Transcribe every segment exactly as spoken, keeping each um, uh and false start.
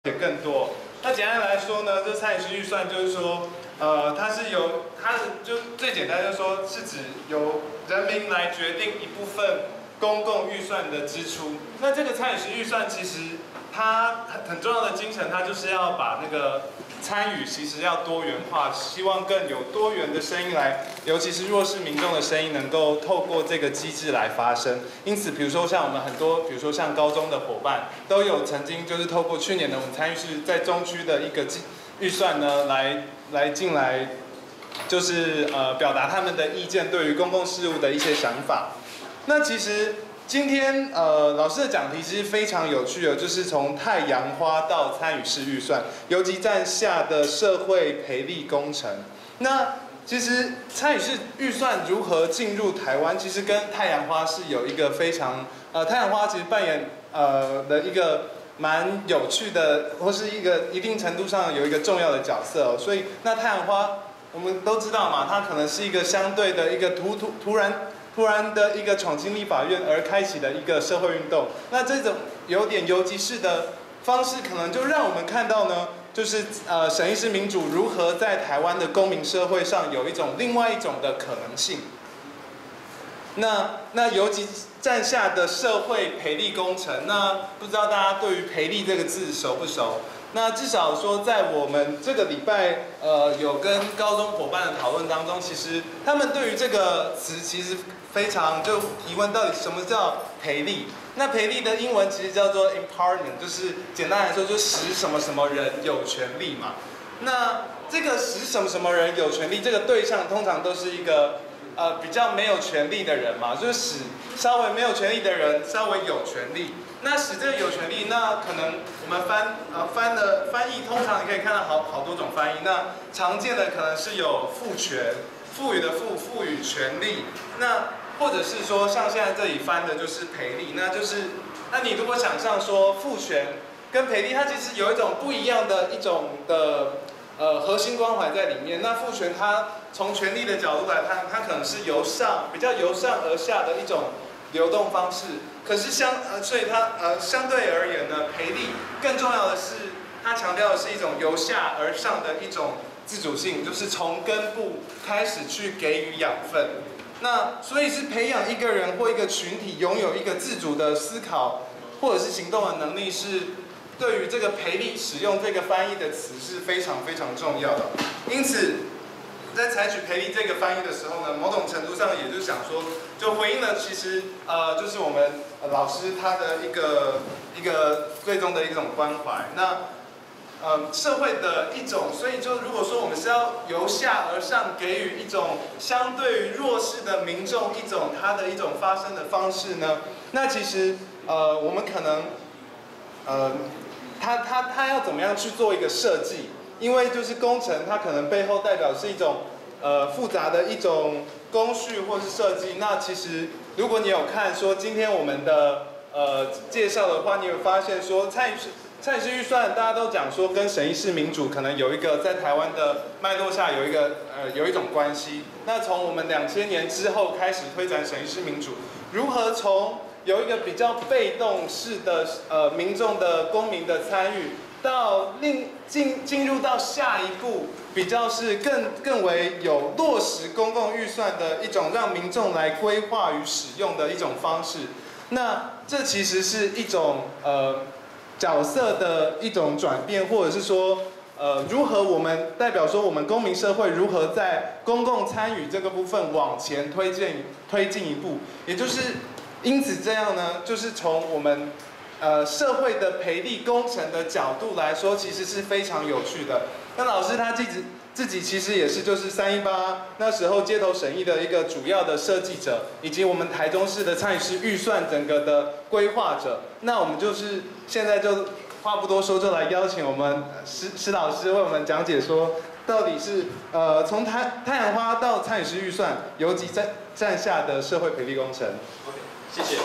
也更多。那简单来说呢，这参与式预算就是说，呃，它是由它是就最简单就是说是指由人民来决定一部分公共预算的支出。那这个参与式预算其实它很重要的精神，它就是要把那个参与其实要多元化，希望更有多元的声音来，尤其是弱势民众的声音能够透过这个机制来发声。因此，比如说像我们很多，比如说像高中的伙伴，都有曾经就是透过去年的我们参与式在中区的一个预算呢，来来进来，就是呃表达他们的意见，对于公共事务的一些想法。那其实。今天呃老师的讲题其实非常有趣的，就是从太阳花到参与式预算，游击战下的社会培力工程。那其实参与式预算如何进入台湾，其实跟太阳花是有一个非常呃太阳花其实扮演呃的一个蛮有趣的，或是一个一定程度上有一个重要的角色哦。所以那太阳花我们都知道嘛，它可能是一个相对的一个突突突然。突然的一个闯进立法院而开启的一个社会运动，那这种有点游击式的方式，可能就让我们看到呢，就是呃审议式民主如何在台湾的公民社会上有一种另外一种的可能性。那那游击战下的社会培力工程，那不知道大家对于培力这个字熟不熟？那至少说，在我们这个礼拜，呃，有跟高中伙伴的讨论当中，其实他们对于这个词其实非常就提问，到底什么叫培力？那培力的英文其实叫做 empowerment， 就是简单来说，就使什么什么人有权利嘛。那这个使什么什么人有权利，这个对象通常都是一个呃比较没有权利的人嘛，就是使稍微没有权利的人稍微有权利。那使这个有权利，那可能我们翻呃翻的翻译，通常你可以看到好好多种翻译。那常见的可能是有赋权，赋予的赋，赋予权利。那或者是说像现在这里翻的就是培力，那就是那你如果想象说赋权跟培力，它其实有一种不一样的一种的呃核心关怀在里面。那赋权它从权力的角度来看，它可能是由上比较由上而下的一种流动方式。可是相呃，所以它呃相对而言呢，培力更重要的是，它强调的是一种由下而上的一种自主性，就是从根部开始去给予养分。那所以是培养一个人或一个群体拥有一个自主的思考或者是行动的能力，是对于这个培力使用这个翻译的词是非常非常重要的。因此，在采取培力这个翻译的时候呢，某种程度上也就是想说，就回应了其实呃就是我们老师他的一个一个最终的一种关怀。那呃社会的一种，所以就如果说我们是要由下而上给予一种相对于弱势的民众一种他的一种发声的方式呢，那其实呃我们可能呃他他他要怎么样去做一个设计？因为就是工程，它可能背后代表是一种呃复杂的一种工序或是设计。那其实如果你有看说今天我们的呃介绍的话，你有发现说参与式参与式预算，大家都讲说跟审议式民主可能有一个在台湾的脉络下有一个呃有一种关系。那从我们两千年之后开始推展审议式民主，如何从有一个比较被动式的呃民众的公民的参与，到另进进入到下一步，比较是更更为有落实公共预算的一种让民众来规划与使用的一种方式。那这其实是一种呃角色的一种转变，或者是说呃如何我们代表说我们公民社会如何在公共参与这个部分往前推进推进一步，也就是因此这样呢，就是从我们呃，社会的培力工程的角度来说，其实是非常有趣的。那老师他自己自己其实也是就是三一八那时候街头审议的一个主要的设计者，以及我们台中市的参与式预算整个的规划者。那我们就是现在就话不多说，就来邀请我们施施老师为我们讲解说，到底是呃从太太阳花到参与式预算，游击战战下的社会培力工程。 OK， 谢谢。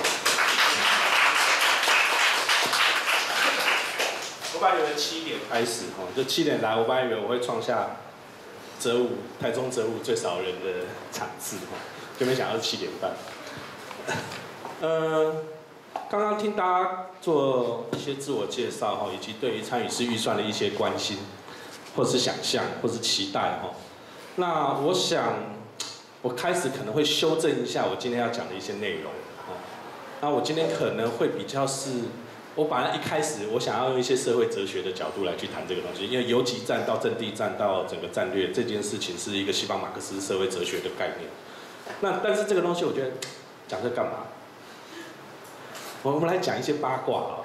我本来以为七点开始哈，就七点来，我本来以为我会创下折五台中折五最少人的场次哈，就没想到是七点半。呃， 刚刚听大家做一些自我介绍哈，以及对于参与式预算的一些关心，或是想象，或是期待哈。那我想，我开始可能会修正一下我今天要讲的一些内容哦。那我今天可能会比较是，我本来一开始我想要用一些社会哲学的角度来去谈这个东西，因为游击战到阵地战到整个战略这件事情是一个西方马克思社会哲学的概念。那但是这个东西我觉得讲这干嘛？我们来讲一些八卦啊。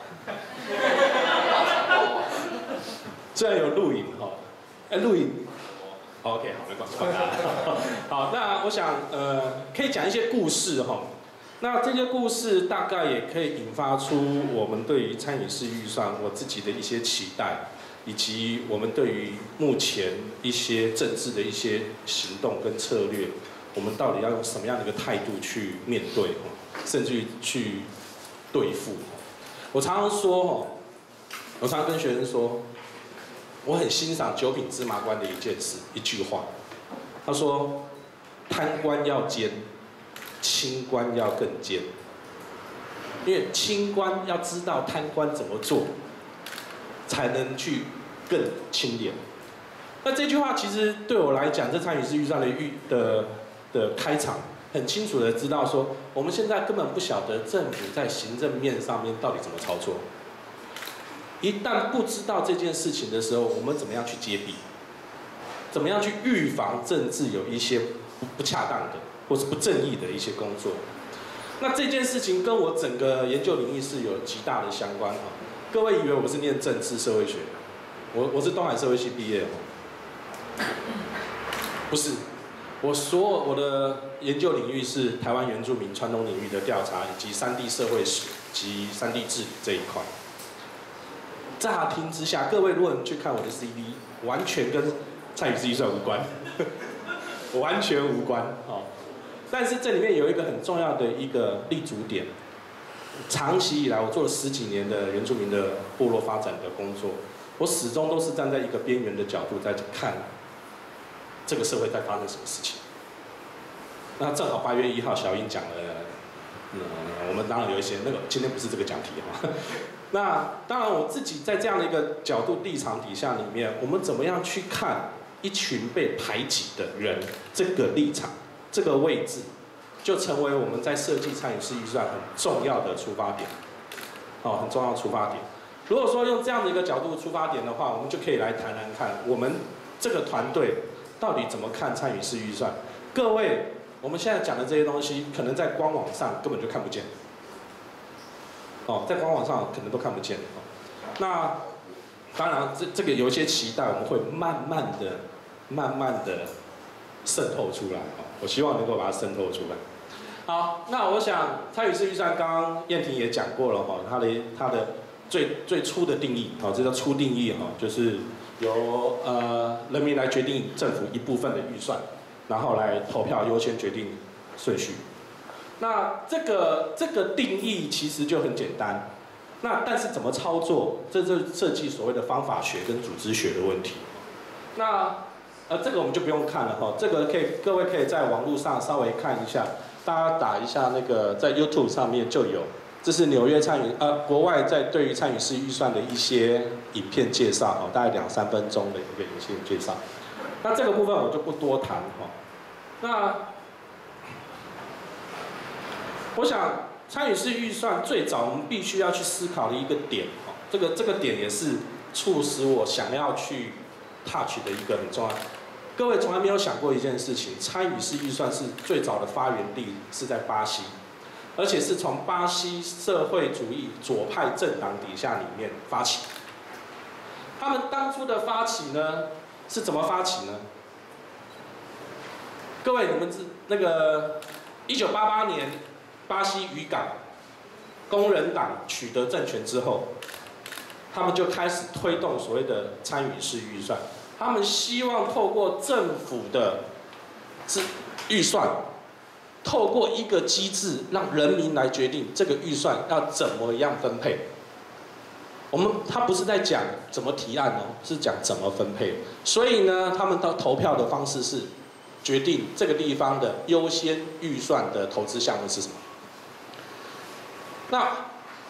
虽然有录影哈，哎录影 ，OK 好，没关系。好，那我想呃可以讲一些故事哈。那这些故事大概也可以引发出我们对于参与式预算我自己的一些期待，以及我们对于目前一些政治的一些行动跟策略，我们到底要用什么样的一个态度去面对，甚至于去对付。我常常说，我常常跟学生说，我很欣赏九品芝麻官的一件事，一句话，他说：贪官要奸，清官要更奸。因为清官要知道贪官怎么做，才能去更清廉。那这句话其实对我来讲，这参与式预算的预的的开场，很清楚的知道说，我们现在根本不晓得政府在行政面上面到底怎么操作。一旦不知道这件事情的时候，我们怎么样去揭弊？怎么样去预防政治有一些不不恰当的或是不正义的一些工作？那这件事情跟我整个研究领域是有极大的相关哈。各位以为我是念政治社会学，我我是东海社会系毕业哦，不是，我所有我的研究领域是台湾原住民传统领域的调查，以及山地社会史及山地治理这一块。乍听之下，各位如果你去看我的 C V， 完全跟参与式预算无关，完全无关哦。但是这里面有一个很重要的一个立足点，长期以来我做了十几年的原住民的部落发展的工作，我始终都是站在一个边缘的角度在看这个社会在发生什么事情。那正好八月一号小英讲了，嗯，我们当然有一些那个今天不是这个讲题哈。那当然我自己在这样的一个角度立场底下里面，我们怎么样去看一群被排挤的人这个立场？这个位置就成为我们在设计参与式预算很重要的出发点，哦，很重要的出发点。如果说用这样的一个角度出发点的话，我们就可以来谈谈看，我们这个团队到底怎么看参与式预算。各位，我们现在讲的这些东西，可能在官网上根本就看不见，哦，在官网上可能都看不见。哦、那当然，这这个有一些期待，我们会慢慢的、慢慢的渗透出来。哦 我希望能够把它渗透出来。好，那我想参与式预算，刚刚燕婷也讲过了哈，它的它的最最初的定义，好，这叫初定义哈，就是由呃人民来决定政府一部分的预算，然后来投票优先决定顺序。那这个这个定义其实就很简单，那但是怎么操作，这就涉及所谓的方法学跟组织学的问题。那 呃，这个我们就不用看了哈，这个可以各位可以在网络上稍微看一下，大家打一下那个在 YouTube 上面就有，这是纽约参与呃国外在对于参与式预算的一些影片介绍哈，大概两三分钟的一个影片介绍。那这个部分我就不多谈哈。那我想参与式预算最早我们必须要去思考的一个点哈，这个这个点也是促使我想要去 touch 的一个很重要。 各位从来没有想过一件事情，参与式预算是最早的发源地是在巴西，而且是从巴西社会主义左派政党底下里面发起。他们当初的发起呢，是怎么发起呢？各位，你们知那个一九八八年巴西渔港工人党取得政权之后，他们就开始推动所谓的参与式预算。 他们希望透过政府的预算，透过一个机制，让人民来决定这个预算要怎么样分配。我们他不是在讲怎么提案哦，是讲怎么分配。所以呢，他们的投票的方式是决定这个地方的优先预算的投资项目是什么。那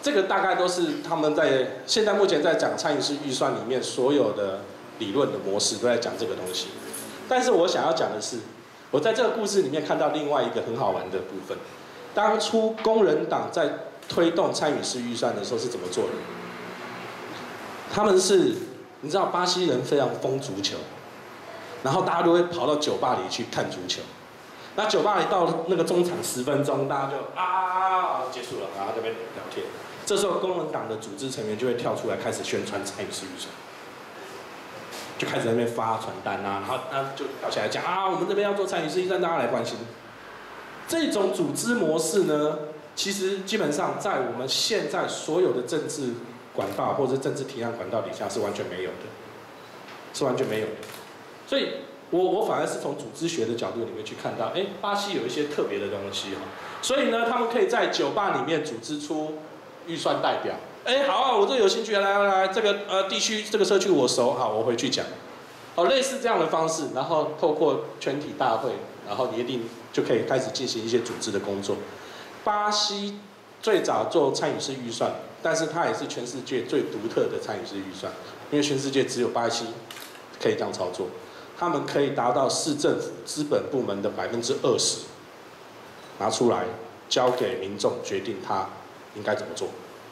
这个大概都是他们在现在目前在讲参与式预算里面所有的理论的模式都在讲这个东西。但是我想要讲的是，我在这个故事里面看到另外一个很好玩的部分。当初工人党在推动参与式预算的时候是怎么做的？他们是，你知道巴西人非常疯足球，然后大家都会跑到酒吧里去看足球。那酒吧里到那个中场十分钟，大家就啊结束了，然后这边聊天。这时候工人党的组织成员就会跳出来开始宣传参与式预算，就开始在那边发传单啊，然后他就跳起来讲啊，我们这边要做参与式预算，大家来关心。这种组织模式呢，其实基本上在我们现在所有的政治管道或者政治提案管道底下是完全没有的，是完全没有的。所以我我反而是从组织学的角度里面去看到，哎，巴西有一些特别的东西哈。所以呢，他们可以在酒吧里面组织出预算代表。哎，好啊，我这有兴趣，来来来，这个呃地区这个社区我熟，好，我回去讲。哦，类似这样的方式，然后透过全体大会，然后你一定就可以开始进行一些组织的工作。巴西最早做参与式预算，但是它也是全世界最独特的参与式预算，因为全世界只有巴西可以这样操作。他们可以达到市政府资本部门的百分之二十，拿出来交给民众决定他应该怎么做。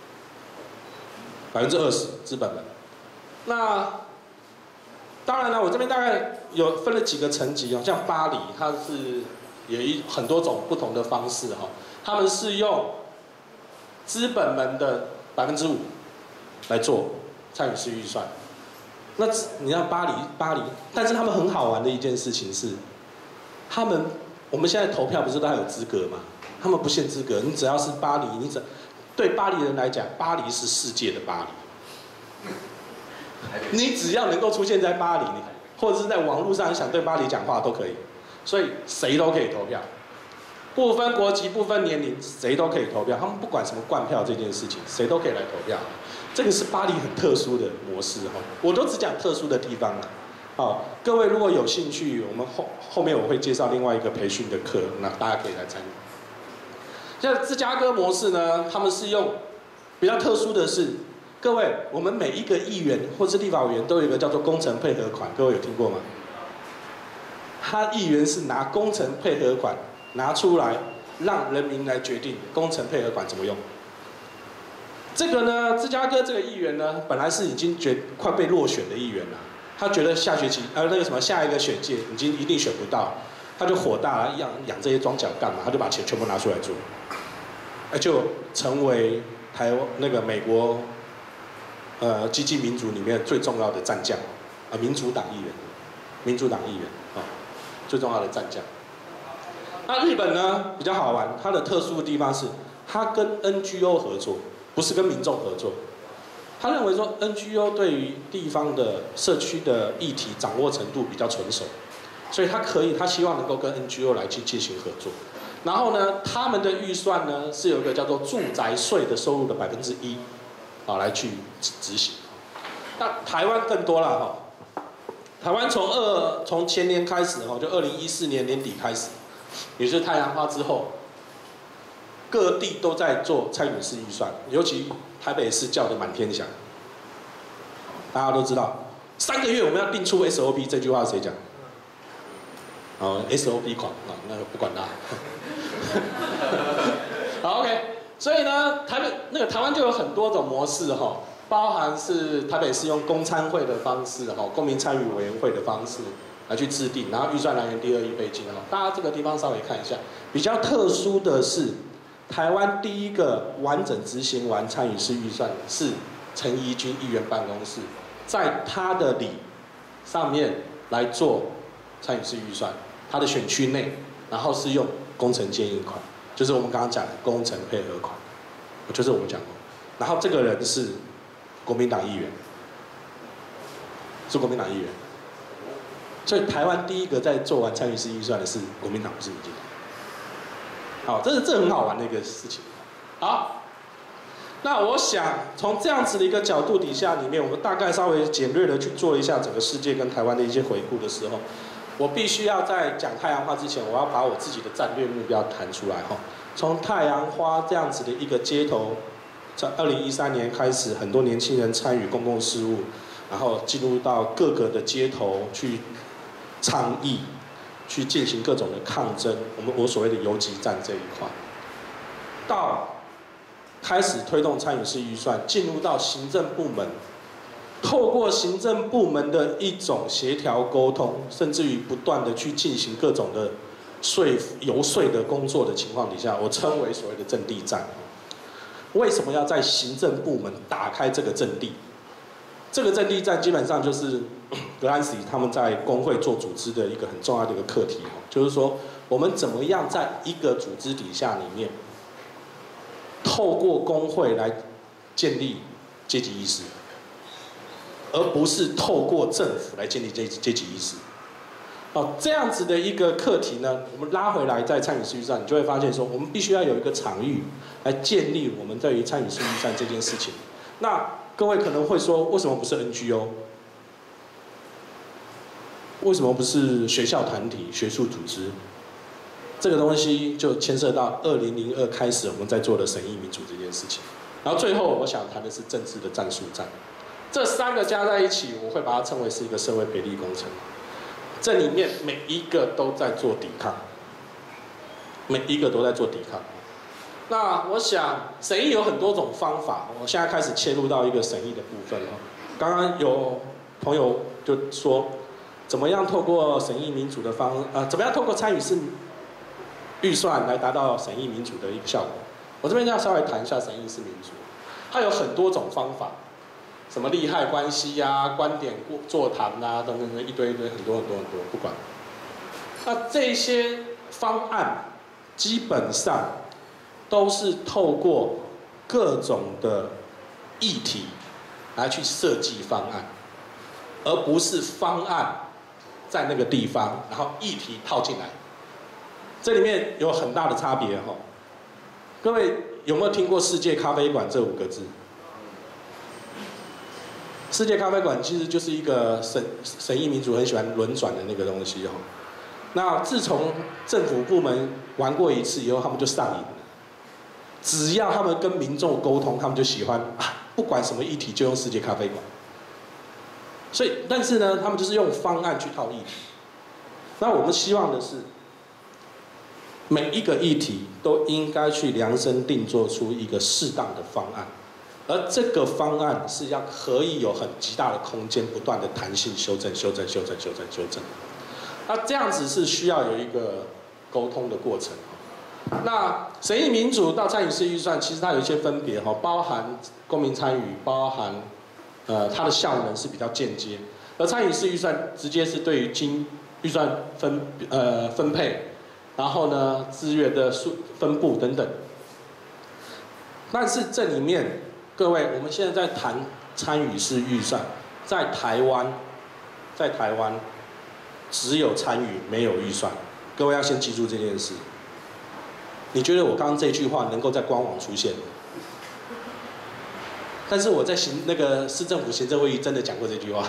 百分之二十资本们，那当然了，我这边大概有分了几个层级哦，像巴黎，它是有一很多种不同的方式哈，他们是用资本们的百分之五来做参与式预算。那你看巴黎，巴黎，但是他们很好玩的一件事情是，他们我们现在投票不是都还有资格吗？他们不限资格，你只要是巴黎，你只对巴黎人来讲，巴黎是世界的巴黎。你只要能够出现在巴黎，或者是在网络上想对巴黎讲话都可以，所以谁都可以投票，不分国籍、不分年龄，谁都可以投票。他们不管什么灌票这件事情，谁都可以来投票。这个是巴黎很特殊的模式哈，我都只讲特殊的地方了。好，各位如果有兴趣，我们后后面我会介绍另外一个培训的课，那大家可以来参与。像芝加哥模式呢，他们是用比较特殊的是，各位，我们每一个议员或是立法委员都有一个叫做工程配合款，各位有听过吗？他议员是拿工程配合款拿出来，让人民来决定工程配合款怎么用。这个呢，芝加哥这个议员呢，本来是已经决快被落选的议员了，他觉得下学期呃那个什么下一个选届已经一定选不到，他就火大了，养养这些庄脚干嘛，他就把钱全部拿出来做，就成为台湾那个美国呃激进民主里面最重要的战将啊，民主党议员，民主党议员啊，最重要的战将。那日本呢比较好玩，它的特殊的地方是，它跟 N G O 合作。不是跟民众合作，他认为说 N G O 对于地方的社区的议题掌握程度比较成熟，所以他可以，他希望能够跟 N G O 来去进行合作。然后呢，他们的预算呢是有一个叫做住宅税的收入的百分之一，啊来去执行。那台湾更多了哈，台湾从二从前年开始哈，就二零一四年年底开始，也就是太阳花之后。各地都在做参与式预算，尤其台北市叫的满天响。大家都知道，三个月我们要定出 S O P， 这句话谁讲？哦 ，S O P 狂啊，那个不管他。好 ，OK。所以呢，台北那个台湾就有很多种模式哈，包含是台北市用公参会的方式哈，公民参与委员会的方式来去制定，然后预算来源第二亿倍金哈。大家这个地方稍微看一下，比较特殊的是。台湾第一个完整执行完参与式预算是陈怡君议员办公室，在他的里上面来做参与式预算，他的选区内，然后是用工程建议款，就是我们刚刚讲的工程配合款，就是我们讲过。然后这个人是国民党议员，是国民党议员，所以台湾第一个在做完参与式预算的是国民党，不是民进党。好，这是这很好玩的一个事情。好，那我想从这样子的一个角度底下里面，我们大概稍微简略的去做一下整个世界跟台湾的一些回顾的时候，我必须要在讲太阳花之前，我要把我自己的战略目标谈出来哈。从太阳花这样子的一个街头在二零一三年开始，很多年轻人参与公共事务，然后进入到各个的街头去倡议，去进行各种的抗争。我们我所谓的游击战这一块，到开始推动参与式预算，进入到行政部门，透过行政部门的一种协调沟通，甚至于不断的去进行各种的说服、游说的工作的情况底下，我称为所谓的阵地战。为什么要在行政部门打开这个阵地？这个阵地战基本上就是格兰斯他们在工会做组织的一个很重要的一个课题，就是说我们怎么样在一个组织底下里面，透过工会来建立阶级意识，而不是透过政府来建立阶阶级意识。哦，这样子的一个课题呢，我们拉回来在参与式预算，你就会发现说，我们必须要有一个场域来建立我们对于参与式预算这件事情。那各位可能会说，为什么不是 N G O？ 为什么不是学校团体、学术组织？这个东西就牵涉到二零零二开始我们在做的审议民主这件事情。然后最后我想谈的是政治的战术战，这三个加在一起，我会把它称为是一个社会培力工程。这里面每一个都在做抵抗，每一个都在做抵抗。那我想审议有很多种方法，我现在开始切入到一个审议的部分了。刚刚有朋友就说，怎么样透过审议民主的方，呃，怎么样透过参与式预算来达到审议民主的一个效果？我这边要稍微谈一下审议式民主，它有很多种方法。什么利害关系呀、啊、观点座谈啊，等等等一堆一堆，很多很多很多，不管。那这些方案基本上都是透过各种的议题来去设计方案，而不是方案在那个地方，然后议题套进来。这里面有很大的差别哈。各位有没有听过世界咖啡馆这五个字？世界咖啡馆其实就是一个审审议民主很喜欢轮转的那个东西哈。那自从政府部门玩过一次以后，他们就上瘾了。只要他们跟民众沟通，他们就喜欢啊，不管什么议题就用世界咖啡馆。所以，但是呢，他们就是用方案去套议题。那我们希望的是，每一个议题都应该去量身定做出一个适当的方案。而这个方案是要可以有很极大的空间，不断的弹性修正、修正、修正、修正、修正。那这样子是需要有一个沟通的过程。那审议民主到参与式预算，其实它有一些分别哈，包含公民参与，包含呃它的效能是比较间接，而参与式预算直接是对于经预算分呃分配，然后呢资源的数分布等等。但是这里面。各位，我们现在在谈参与式预算，在台湾，在台湾只有参与没有预算。各位要先记住这件事。你觉得我刚刚这句话能够在官网出现吗？但是我在行那个市政府行政会议真的讲过这句话，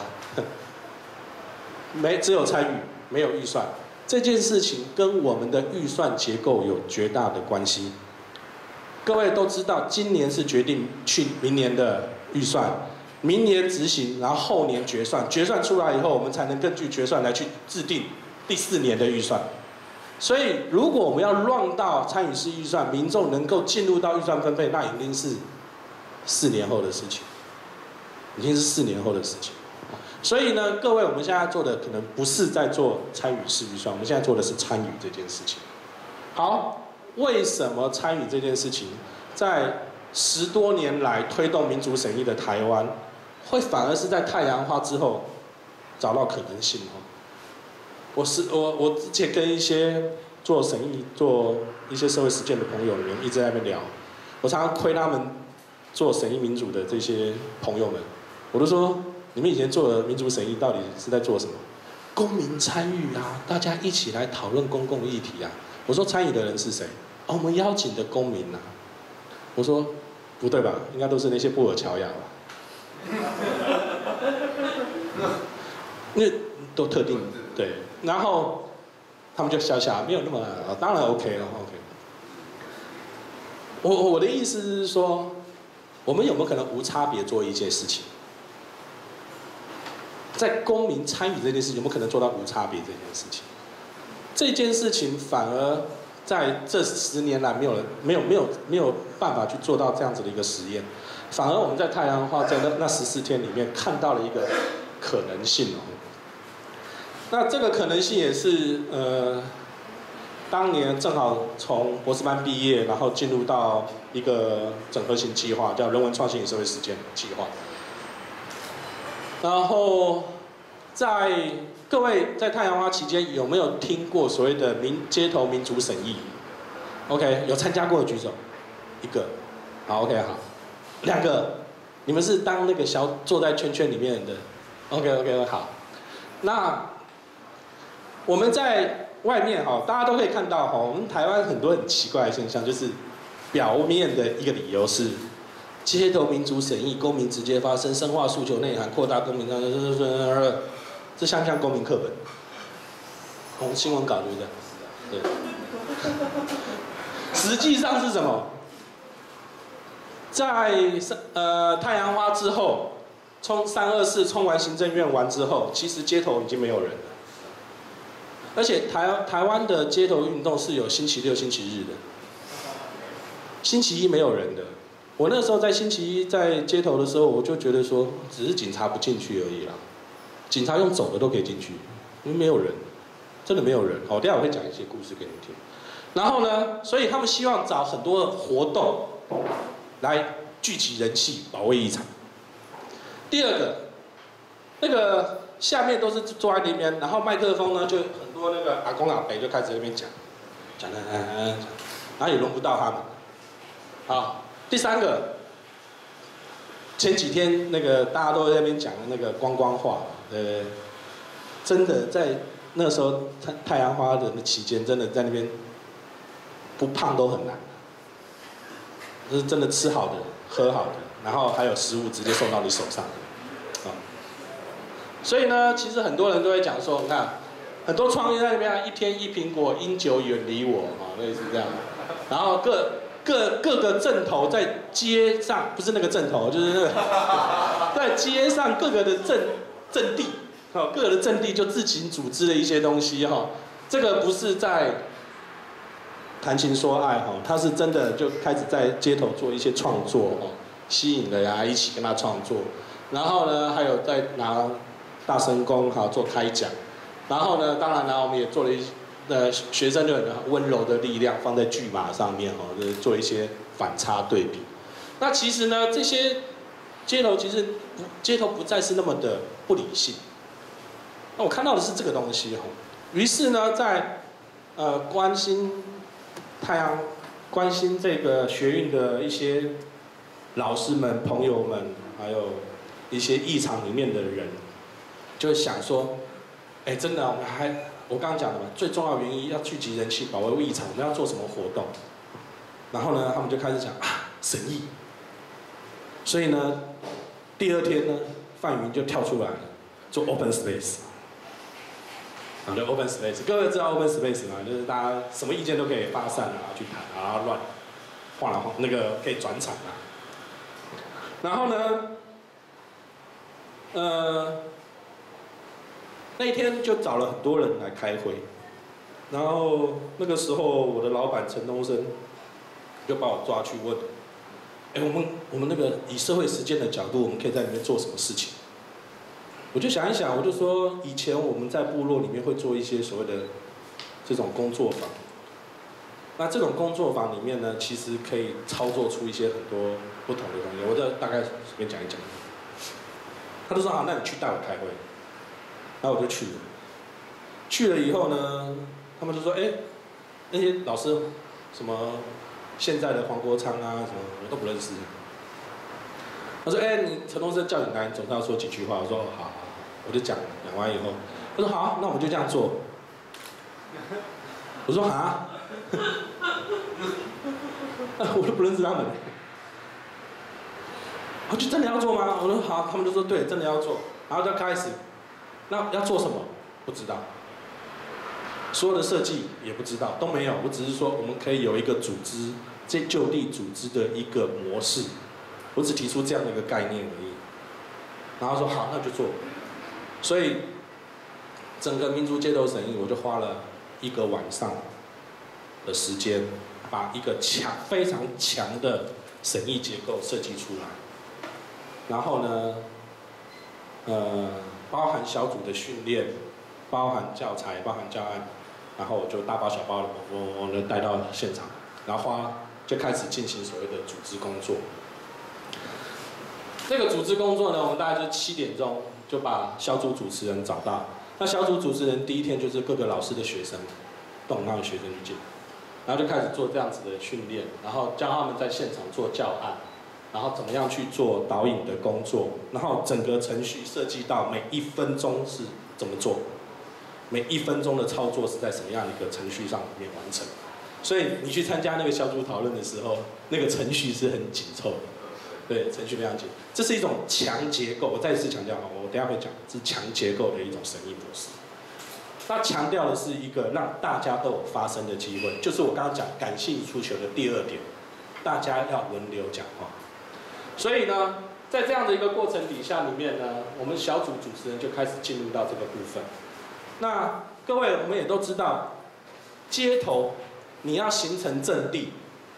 没只有参与没有预算，这件事情跟我们的预算结构有绝大的关系。各位都知道，今年是决定去明年的预算，明年执行，然后后年决算，决算出来以后，我们才能根据决算来去制定第四年的预算。所以，如果我们要让到参与式预算，民众能够进入到预算分配，那一定是四年后的事情，已经是四年后的事情。所以呢，各位，我们现在做的可能不是在做参与式预算，我们现在做的是参与这件事情。好。为什么参与这件事情，在十多年来推动民主审议的台湾，会反而是在太阳花之后找到可能性哦？我是我我之前跟一些做审议、做一些社会实践的朋友们一直在那边聊，我常常亏他们做审议民主的这些朋友们，我都说你们以前做的民主审议到底是在做什么？公民参与啊，大家一起来讨论公共议题啊。我说参与的人是谁？哦，我们邀请的公民啊。我说不对吧？应该都是那些布尔乔亚吧？因为都特定对，然后他们就笑笑，没有那么当然 OK 了 OK。我我的意思是说， 我们有没有可能无差别做一件事情？在公民参与这件事情，有没有可能做到无差别这件事情？这件事情反而在这十年来没有人没有没有没有办法去做到这样子的一个实验，反而我们在太阳花在那那十四天里面看到了一个可能性哦。那这个可能性也是呃，当年正好从博士班毕业，然后进入到一个整合型计划，叫人文创新与社会实践计划。然后在各位在太阳花期间有没有听过所谓的民街头民主审议 ？OK， 有参加过的举手，一个，好 OK 好，两个，你们是当那个小坐在圈圈里面的 ，OK OK 好，那我们在外面哈，大家都可以看到哈，我们台湾很多很奇怪的现象，就是表面的一个理由是。街头民主审议，公民直接发声，深化诉求内涵，扩大公民，这像不像公民课本？红新闻稿对不对？对。实际上是什么？在呃太阳花之后，冲三二四冲完行政院完之后，其实街头已经没有人了。而且台台湾的街头运动是有星期六、星期日的，星期一没有人的。我那时候在星期一在街头的时候，我就觉得说，只是警察不进去而已啦。警察用走的都可以进去，因为没有人，真的没有人。好，等下我会讲一些故事给你听。然后呢，所以他们希望找很多的活动来聚集人气，保卫议场。第二个，那个下面都是坐在那边，然后麦克风呢就很多那个阿公阿伯就开始在那边讲，讲的嗯嗯，然后也轮不到他们。好。第三个，前几天那个大家都在那边讲的那个观光化，呃，真的在那时候太太阳花的那期间，真的在那边不胖都很难，就是真的吃好的、喝好的，然后还有食物直接送到你手上的，啊，所以呢，其实很多人都会讲说，你看，很多创业在那边一天一苹果，因酒远离我，啊，类似这样，然后各。各各个镇头在街上，不是那个镇头，就是那个在街上各个的镇镇地，好，各个的镇地就自行组织了一些东西哈。这个不是在谈情说爱哈，他是真的就开始在街头做一些创作哦，吸引了呀，一起跟他创作。然后呢，还有在拿大声公哈做开讲，然后呢，当然呢，我们也做了一些。呃，学生就很温柔的力量放在巨马上面哦，就是做一些反差对比。那其实呢，这些街头其实不街头不再是那么的不理性。那我看到的是这个东西哦。于是呢，在呃关心太阳、关心这个学运的一些老师们、朋友们，还有一些议场里面的人，就想说，哎，真的，我们还。我刚刚讲的嘛，最重要的原因要聚集人气，保卫议场，我们要做什么活动？然后呢，他们就开始讲啊，审议。所以呢，第二天呢，范云就跳出来了，做 open space。啊，就 open space， 各位知道 open space 吗？就是大家什么意见都可以发散啊，去谈啊，乱晃来晃，那个可以转场啊。然后呢，呃。那一天就找了很多人来开会，然后那个时候我的老板陈东升就把我抓去问，哎，我们我们那个以社会实践的角度，我们可以在里面做什么事情？我就想一想，我就说以前我们在部落里面会做一些所谓的这种工作坊，那这种工作坊里面呢，其实可以操作出一些很多不同的东西。我这大概随便讲一讲。他就说好，那你去带我开会。然后我就去了，去了以后呢，他们就说，哎，那些老师，什么现在的黄国昌啊，什么我都不认识。他说，哎，你陈东升叫你来，总是要说几句话。我说，好好好，我就讲讲完以后，他说好，那我们就这样做。我说啊，我都不认识他们。我就真的要做吗？我说好，他们就说对，真的要做，然后就开始。那要做什么？不知道。所有的设计也不知道，都没有。我只是说，我们可以有一个组织，这就地组织的一个模式， 我只提出这样的一个概念而已。然后说好，那就做。所以整个民族街头审议，我就花了一个晚上的时间，把一个强非常强的审议结构设计出来。然后呢，呃，包含小组的训练，包含教材，包含教案，然后我就大包小包的，我我能带到现场，然后花就开始进行所谓的组织工作。这个组织工作呢，我们大概就七点钟就把小组主持人找到。那小组主持人第一天就是各个老师的学生，动他们学生去进，然后就开始做这样子的训练，然后教他们在现场做教案，然后怎么样去做导引的工作，然后整个程序设计到每一分钟是怎么做，每一分钟的操作是在什么样的一个程序上面完成。所以你去参加那个小组讨论的时候，那个程序是很紧凑的。对，程序非常紧，这是一种强结构。我再次强调啊，我等一下会讲，是强结构的一种审议模式。它强调的是一个让大家都有发声的机会，就是我刚刚讲感性诉求的第二点，大家要轮流讲话。所以呢，在这样的一个过程底下里面呢，我们小组主持人就开始进入到这个部分。那各位，我们也都知道，街头你要形成阵地。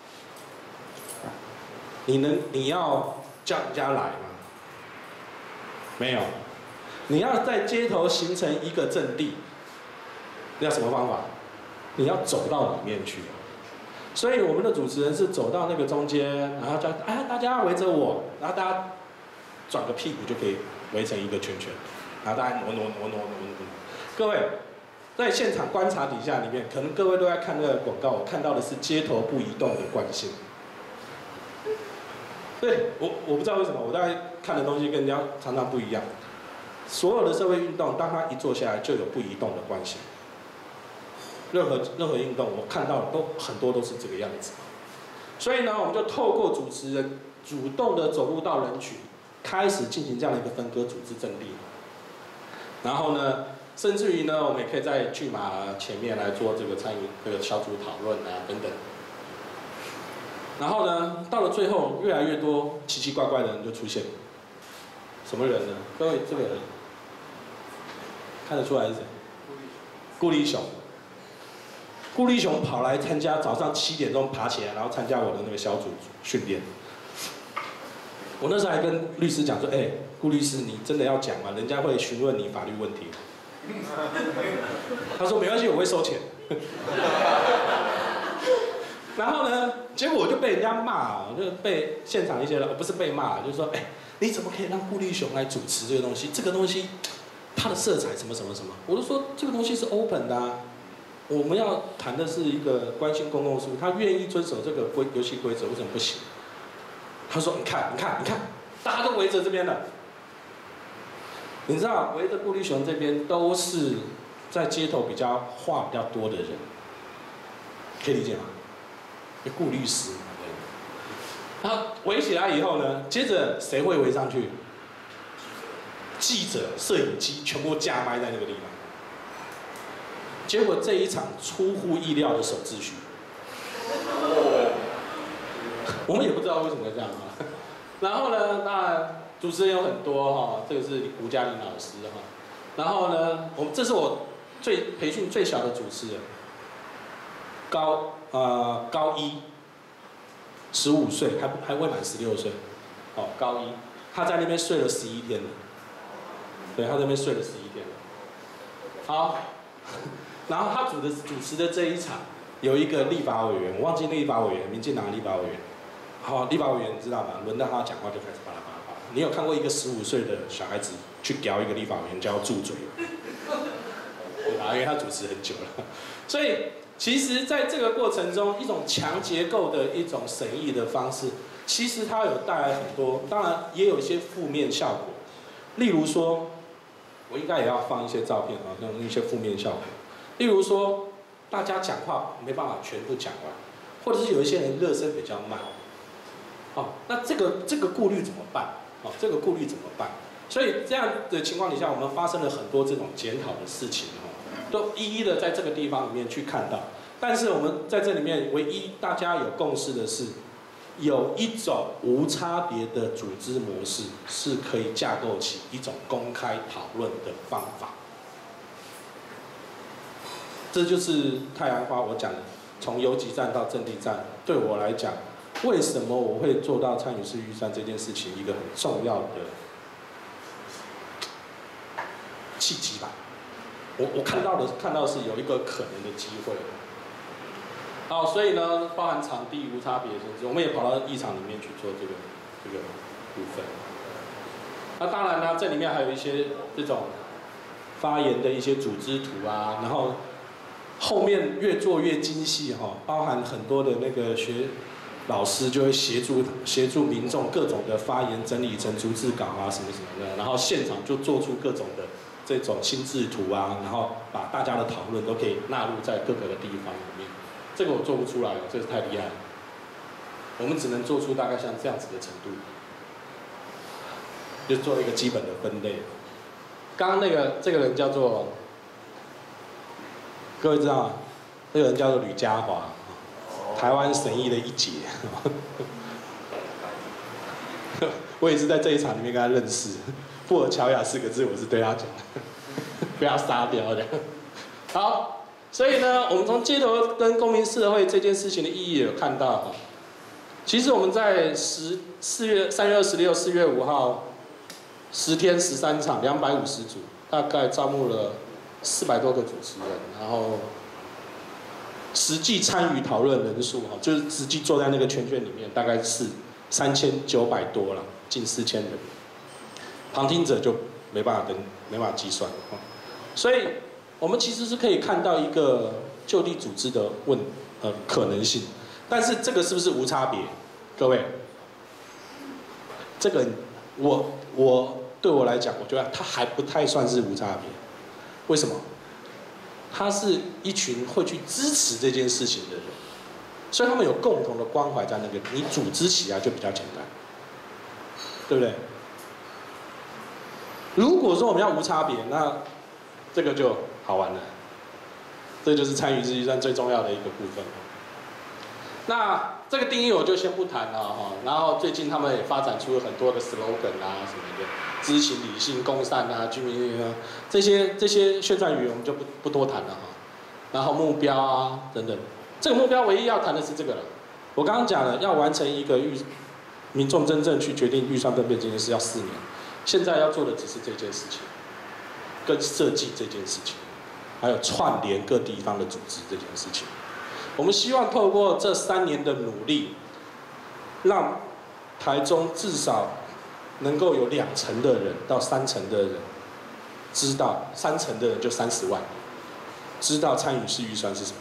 你能你要叫人家来吗？没有，你要在街头形成一个阵地，你要什么方法？你要走到里面去。所以我们的主持人是走到那个中间，然后叫哎大家围着我，然后大家转个屁股就可以围成一个圈圈，然后大家挪挪挪挪挪挪。各位在现场观察底下里面，可能各位都在看那个广告，我看到的是街头不移动的惯性。对我，我不知道为什么，我大概看的东西跟人家常常不一样。所有的社会运动，当它一做下来，就有不移动的关系。任何任何运动，我看到的都很多都是这个样子。所以呢，我们就透过主持人主动的走入到人群，开始进行这样的一个分割组织阵地。然后呢，甚至于呢，我们也可以在巨马前面来做这个参与这个小组讨论啊等等。然后呢，到了最后，越来越多奇奇怪怪的人就出现。什么人呢？各位，这个人看得出来是谁？顾立雄。顾立雄跑来参加，早上七点钟爬起来，然后参加我的那个小组训练。我那时候还跟律师讲说：“哎、欸，顾律师，你真的要讲吗？人家会询问你法律问题。”他说：“没关系，我会收钱。”然后呢，结果我就被人家骂，就被现场一些人，不是被骂，就是说，哎，你怎么可以让顾立雄来主持这个东西？这个东西，它的色彩什么什么什么？我就说这个东西是 open 的啊，我们要谈的是一个关心公共事务，他愿意遵守这个规游戏规则，为什么不行？他说，你看，你看，你看，大家都围着这边了，你知道，围着顾立雄这边都是在街头比较话比较多的人，可以理解吗？顾律师，对。然后围起来以后呢，接着谁会围上去？记者、摄影机全部架麦在那个地方。结果这一场出乎意料的守秩序，我们也不知道为什么会这样啊。然后呢，当然主持人有很多哈，这个是吴嘉玲老师哈。然后呢，我这是我最培训最小的主持人，高。呃，高一，十五岁，还还未满十六岁，哦，高一，他在那边睡了十一天了，对，他在那边睡了十一天了。好，然后他主的主持的这一场，有一个立法委员，我忘记立法委员，民进党立法委员，好，立法委员你知道吗？轮到他讲话就开始巴拉巴拉巴拉。你有看过一个十五岁的小孩子去屌一个立法委员叫住嘴？对吧？因为他主持很久了，所以。其实，在这个过程中，一种强结构的一种审议的方式，其实它有带来很多，当然也有一些负面效果。例如说，我应该也要放一些照片啊，像一些负面效果。例如说，大家讲话没办法全部讲完，或者是有一些人热身比较慢。好，那这个这个顾虑怎么办？好，这个顾虑怎么办？所以这样的情况底下，我们发生了很多这种检讨的事情哦。都一一的在这个地方里面去看到，但是我们在这里面唯一大家有共识的是， 有一种无差别的组织模式，是可以架构起一种公开讨论的方法。这就是太阳花我讲的，从游击战到阵地战，对我来讲，为什么我会做到参与式预算这件事情，一个很重要的契机吧。我我看到的看到的是有一个可能的机会。好，所以呢，包含场地无差别甚至我们也跑到议场里面去做这个这个部分。那当然呢，这里面还有一些这种发言的一些组织图啊，然后后面越做越精细哈，包含很多的那个学老师就会协助协助民众各种的发言整理成逐字稿啊什么什么的，然后现场就做出各种的这种心智图啊，然后把大家的讨论都可以纳入在各个的地方里面。这个我做不出来哦，这是太厉害了。我们只能做出大概像这样子的程度，就做一个基本的分类。刚刚那个这个人叫做，各位知道吗？这个人叫做吕家华，台湾神医的一姐。我也是在这一场里面跟他认识。布尔乔亚四个字，我是对他讲的，不要杀掉的。好。所以呢，我们从街头跟公民社会这件事情的意义有看到哈。其实我们在十四月三月二十六、四月五号，十天十三场，两百五十组，大概招募了四百多个主持人，然后实际参与讨论人数哈，就是实际坐在那个圈圈里面，大概是三千九百多了，近四千人。旁听者就没办法跟没办法计算哈，所以。我们其实是可以看到一个就地组织的问呃可能性，但是这个是不是无差别？各位，这个我我对我来讲，我觉得它还不太算是无差别。为什么？它是一群会去支持这件事情的人，所以他们有共同的关怀在那个，你组织起来就比较简单，对不对？如果说我们要无差别，那这个就好玩了，这就是参与式预算最重要的一个部分。那这个定义我就先不谈了哈。然后最近他们也发展出了很多的 slogan 啊什么的，知情、理性、共善啊、居民啊这些这些宣传语我们就不不多谈了哈。然后目标啊等等，这个目标唯一要谈的是这个了。我刚刚讲了，要完成一个预民众真正去决定预算分配这件事要四年，现在要做的只是这件事情，跟设计这件事情。还有串联各地方的组织这件事情，我们希望透过这三年的努力，让台中至少能够有两成的人到三成的人知道，三成的人就三十万，知道参与式预算是什么。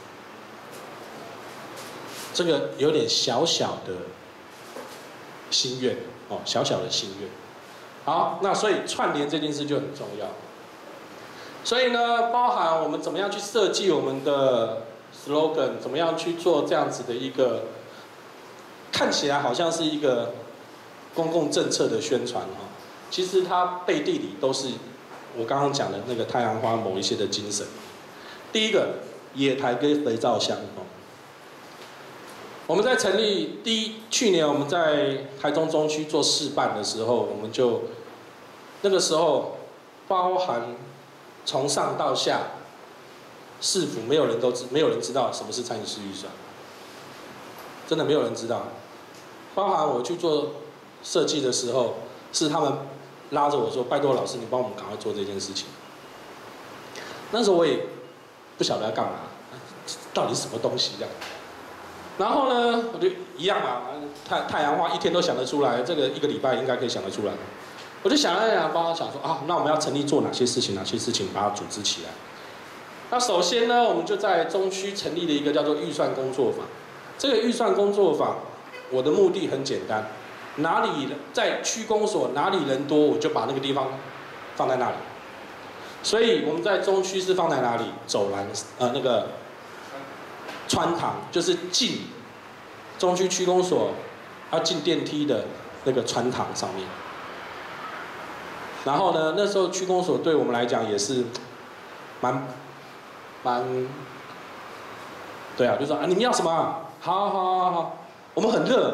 这个有点小小的心愿哦，小小的心愿。好，那所以串联这件事就很重要。所以呢，包含我们怎么样去设计我们的 slogan， 怎么样去做这样子的一个看起来好像是一个公共政策的宣传哈，其实它背地里都是我刚刚讲的那个太阳花某一些的精神。第一个，野台跟肥皂箱哦，我们在成立第一去年我们在台中中区做示范的时候，我们就那个时候包含。从上到下，市府没有人都知，没有人知道什么是参与式预算，真的没有人知道。包含我去做设计的时候，是他们拉着我说：“拜托老师，你帮我们赶快做这件事情。”那时候我也不晓得要干嘛，到底是什么东西这样。然后呢，我就一样嘛，太太阳花一天都想得出来，这个一个礼拜应该可以想得出来。我就想了想，帮他想说啊，那我们要成立做哪些事情？哪些事情把它组织起来？那首先呢，我们就在中区成立了一个叫做预算工作坊。这个预算工作坊，我的目的很简单，哪里在区公所哪里人多，我就把那个地方放在那里。所以我们在中区是放在哪里？走廊呃那个穿堂，就是进中区区公所要进电梯的那个穿堂上面。然后呢，那时候区公所对我们来讲也是蛮蛮，对啊，就说啊你们要什么？好好好好，我们很热，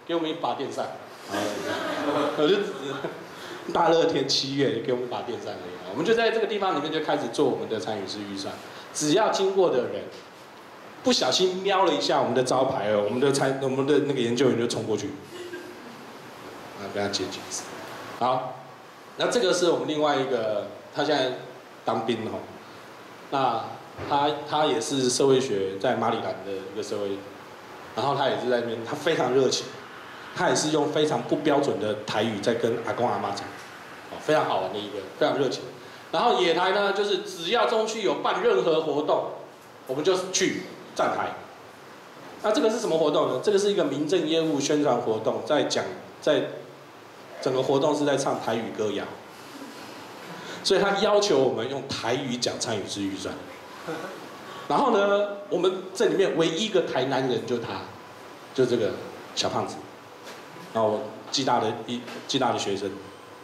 给我们一把电扇。我就大热天七月给我们一把电扇而已。我们就在这个地方里面就开始做我们的参与式预算，只要经过的人不小心瞄了一下我们的招牌哦，我们的参我们的那个研究员就冲过去，啊，跟他接几次。好，那这个是我们另外一个，他现在当兵哦，那他他也是社会学在马里兰的一个社会，然后他也是在那边，他非常热情，他也是用非常不标准的台语在跟阿公阿妈讲，哦，非常好玩的一个，非常热情。然后野台呢，就是只要中区有办任何活动，我们就去站台。那这个是什么活动呢？这个是一个民政业务宣传活动，在讲在整个活动是在唱台语歌谣，所以他要求我们用台语讲参与式预算。然后呢，我们这里面唯一一个台南人就他，就这个小胖子，然后暨大的一暨大的学生。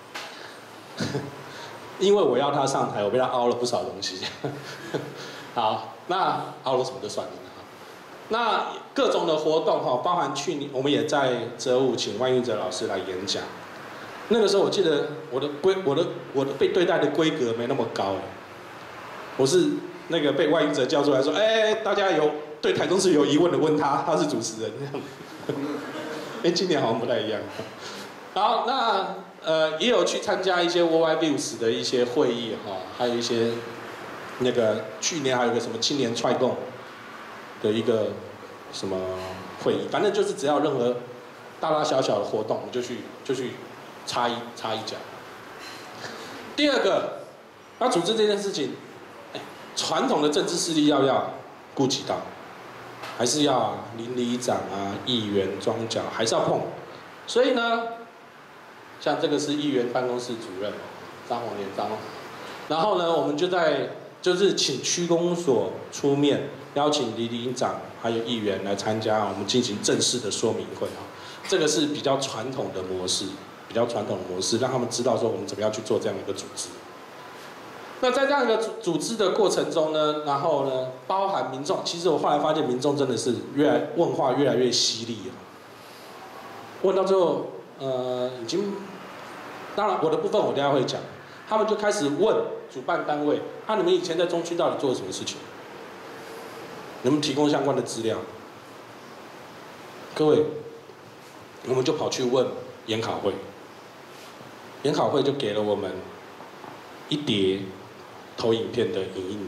因为我要他上台，我被他凹了不少东西。好，那凹了什么就算了。那各种的活动哈，包含去年我们也在哲武请万玉哲老师来演讲。那个时候我记得我的规我的我的被对待的规格没那么高，我是那个被万玉哲叫出来说，哎，大家有对台中市有疑问的问他，他是主持人这样。哎，今年好像不太一样。好，那。呃，也有去参加一些 Worldwide Views 的一些会议哈，还有一些那个去年还有个什么青年踹共的一个什么会议，反正就是只要任何大大小小的活动，我们就去就去插一插一脚。第二个，要组织这件事情，哎，传统的政治势力要不要顾及到？还是要邻里长啊、议员、庄脚，还是要碰？所以呢？像这个是议员办公室主任张宏连张，然后呢，我们就在就是请区公所出面，邀请里里长还有议员来参加，我们进行正式的说明会啊。这个是比较传统的模式，比较传统的模式，让他们知道说我们怎么样去做这样的一个组织。那在这样一个组织的过程中呢，然后呢，包含民众，其实我后来发现民众真的是越来问话越来越犀利啊，问到最后。呃，已经，当然我的部分我等下会讲，他们就开始问主办单位，啊，你们以前在中区到底做了什么事情？能不能提供相关的资料？各位，我们就跑去问研考会，研考会就给了我们一叠投影片的影印。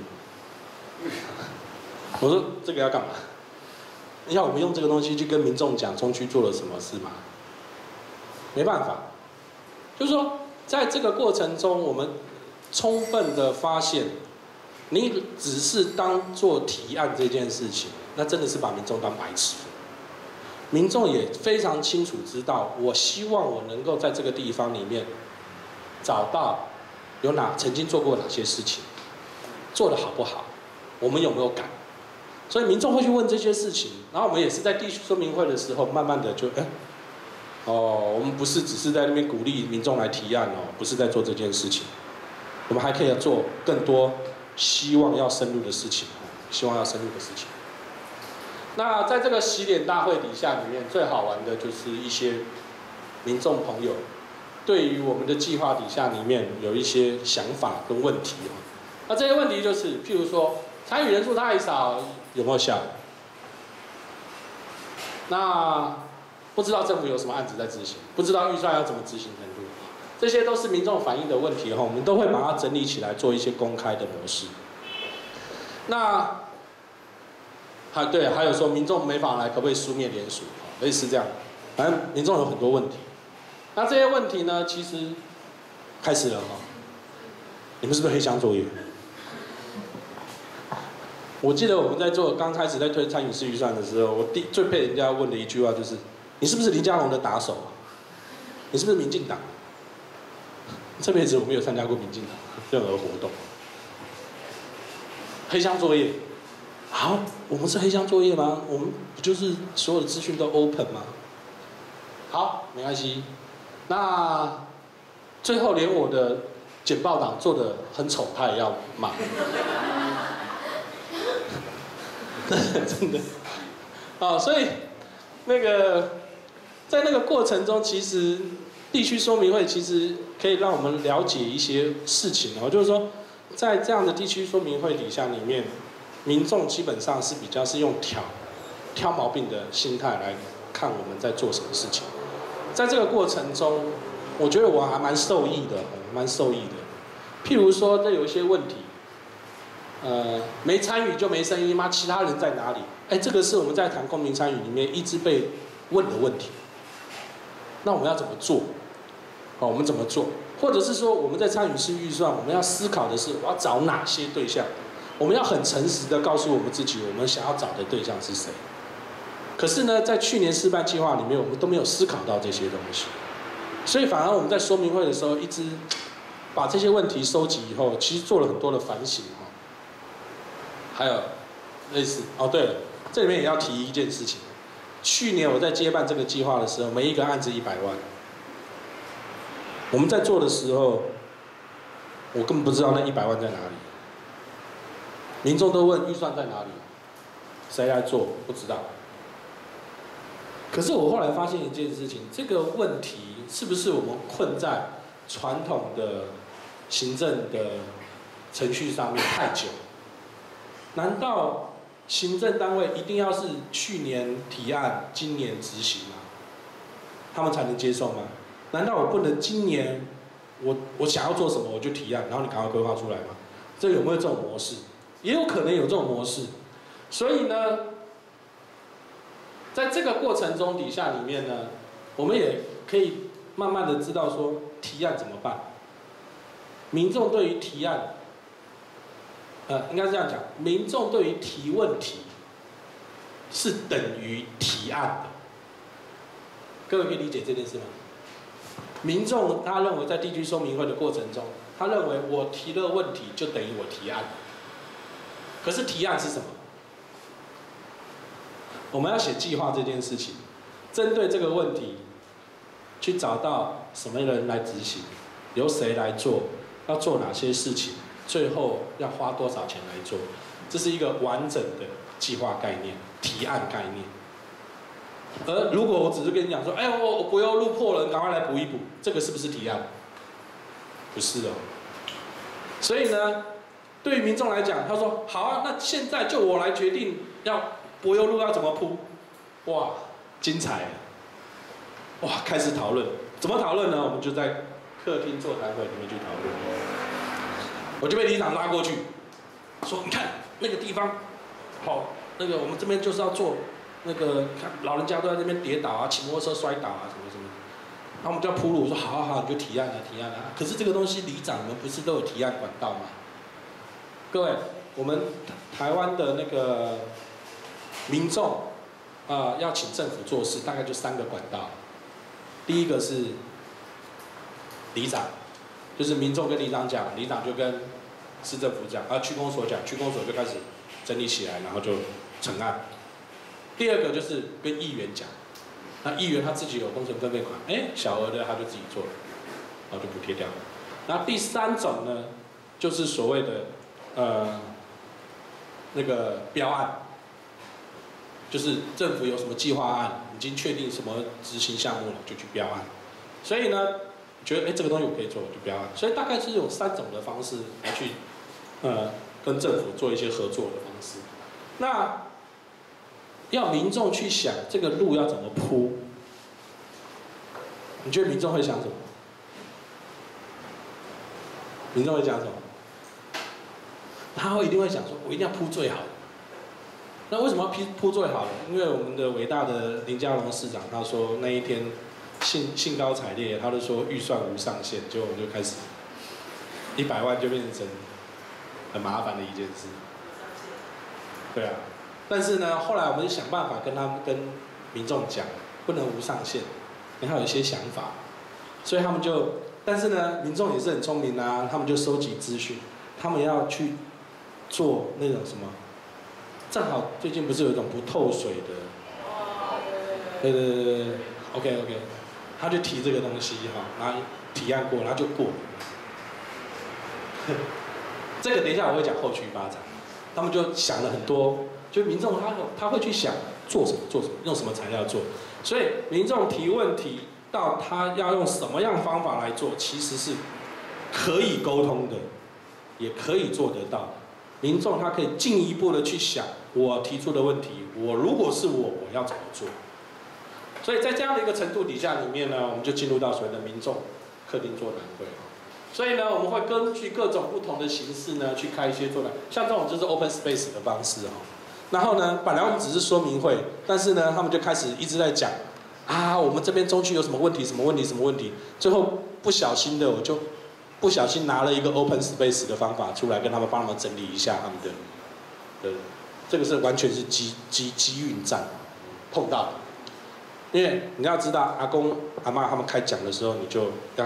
我说这个要干嘛？要我们用这个东西去跟民众讲中区做了什么事吗？没办法，就是说，在这个过程中，我们充分的发现，你只是当做提案这件事情，那真的是把民众当白痴。民众也非常清楚知道，我希望我能够在这个地方里面找到有哪曾经做过哪些事情，做得好不好，我们有没有改。所以民众会去问这些事情，然后我们也是在地区说明会的时候，慢慢的就哎。哦，我们不是只是在那边鼓励民众来提案哦，不是在做这件事情，我们还可以做更多希望要深入的事情，希望要深入的事情。那在这个洗脸大会底下里面，最好玩的就是一些民众朋友对于我们的计划底下里面有一些想法跟问题哦。那这些问题就是，譬如说参与人数太少，有没有效？那不知道政府有什么案子在执行，不知道预算要怎么执行程度，这些都是民众反映的问题哈，我们都会把它整理起来做一些公开的模式。那还对，还有说民众没法来，可不可以书面联署？类似这样，反正民众有很多问题。那这些问题呢，其实开始了哈，你们是不是黑箱作业？我记得我们在做刚开始在推参与式预算的时候，我第最被人家问的一句话就是。你是不是林佳龙的打手？你是不是民进党？这辈子我没有参加过民进党任何活动。黑箱作业，好，我们是黑箱作业吗？我们不就是所有的资讯都 open 吗？好，没关系。那最后连我的简报档做得很丑，他也要骂。真的，啊，所以那个。 在那个过程中，其实地区说明会其实可以让我们了解一些事情哦，就是说，在这样的地区说明会底下里面，民众基本上是比较是用挑挑毛病的心态来看我们在做什么事情。在这个过程中，我觉得我还蛮受益的，蛮受益的。譬如说，这有一些问题，呃，没参与就没声音吗？其他人在哪里？哎，这个是我们在谈公民参与里面一直被问的问题。那我们要怎么做？好，我们怎么做？或者是说我们在参与式预算，我们要思考的是我要找哪些对象？我们要很诚实的告诉我们自己，我们想要找的对象是谁。可是呢，在去年示范计划里面，我们都没有思考到这些东西，所以反而我们在说明会的时候，一直把这些问题收集以后，其实做了很多的反省哈。还有类似哦，对了，这里面也要提一件事情。去年我在接办这个计划的时候，每一个案子一百万。我们在做的时候，我根本不知道那一百万在哪里。民众都问预算在哪里，谁来做不知道。可是我后来发现一件事情，这个问题是不是我们困在传统的行政的程序上面太久？难道行政单位一定要是去年提案，今年执行吗？他们才能接受吗？难道我不能今年我我想要做什么我就提案，然后你赶快规划出来吗？这有没有这种模式？也有可能有这种模式。所以呢，在这个过程中底下里面呢，我们也可以慢慢的知道说提案怎么办。民众对于提案，呃，应该是这样讲，民众对于提问题是等于提案的。各位可以理解这件事吗？民众他认为在地区说明会的过程中，他认为我提了问题就等于我提案。可是提案是什么？我们要写计划这件事情，针对这个问题，去找到什么人来执行，由谁来做，要做哪些事情，最后要花多少钱来做，这是一个完整的计划概念、提案概念。而如果我只是跟你讲说，哎，我我柏油路破了，你赶快来补一补，这个是不是提案？不是哦。所以呢，对于民众来讲，他说好啊，那现在就我来决定要柏油路要怎么铺，哇，精彩了！哇，开始讨论，怎么讨论呢？我们就在客厅座谈会里面去讨论。我就被里长拉过去，说你看那个地方，好，那个我们这边就是要做。那个看老人家都在那边跌倒啊，骑摩托车摔倒啊，什么什么，然后我们就要铺路，我说好好好，你就提案啊，提案啊。可是这个东西，里长你们不是都有提案管道吗？各位，我们台湾的那个民众啊、呃，要请政府做事，大概就三个管道。第一个是里长，就是民众跟里长讲，里长就跟市政府讲，啊，区公所讲，区公所就开始整理起来，然后就成案。第二个就是跟议员讲，那议员他自己有工程分配款，哎，小额的他就自己做，然后就补贴掉。然后第三种呢，就是所谓的呃那个标案，就是政府有什么计划案，已经确定什么执行项目了，就去标案。所以呢，觉得哎这个东西我可以做，我就标案。所以大概是有三种的方式来去呃跟政府做一些合作的方式。那要民众去想这个路要怎么铺，你觉得民众会想什么？民众会讲什么？他会一定会想说，我一定要铺最好的。那为什么要铺铺最好的？因为我们的伟大的林佳龙市长他说那一天兴兴高采烈，他就说预算无上限，结果我们就开始一百万就变成很麻烦的一件事。对啊。但是呢，后来我们就想办法跟他们、跟民众讲，不能无上限，你还有一些想法，所以他们就，但是呢，民众也是很聪明啊，他们就收集资讯，他们要去做那种什么，正好最近不是有一种不透水的，对对对对对 ，OK OK， 他就提这个东西哈，然后提案过，然后就过，这个等一下我会讲后续发展，他们就想了很多。就民众他他会去想做什么做什么，用什么材料做， 所以民众提问题到他要用什么样方法来做，其实是可以沟通的，也可以做得到。民众他可以进一步的去想，我提出的问题，我如果是我，我要怎么做？所以在这样的一个程度底下里面呢，我们就进入到所谓的民众客厅座谈会。所以呢，我们会根据各种不同的形式呢，去开一些座谈，像这种就是 open space 的方式哦。然后呢，本来我们只是说明会，但是呢，他们就开始一直在讲啊，我们这边中区有什么问题，什么问题，什么问题。最后不小心的，我就不小心拿了一个 open space 的方法出来，跟他们帮他们整理一下他们的，的这个是完全是机机机运战碰到的。因为你要知道，阿公阿嬷他们开讲的时候，你就要，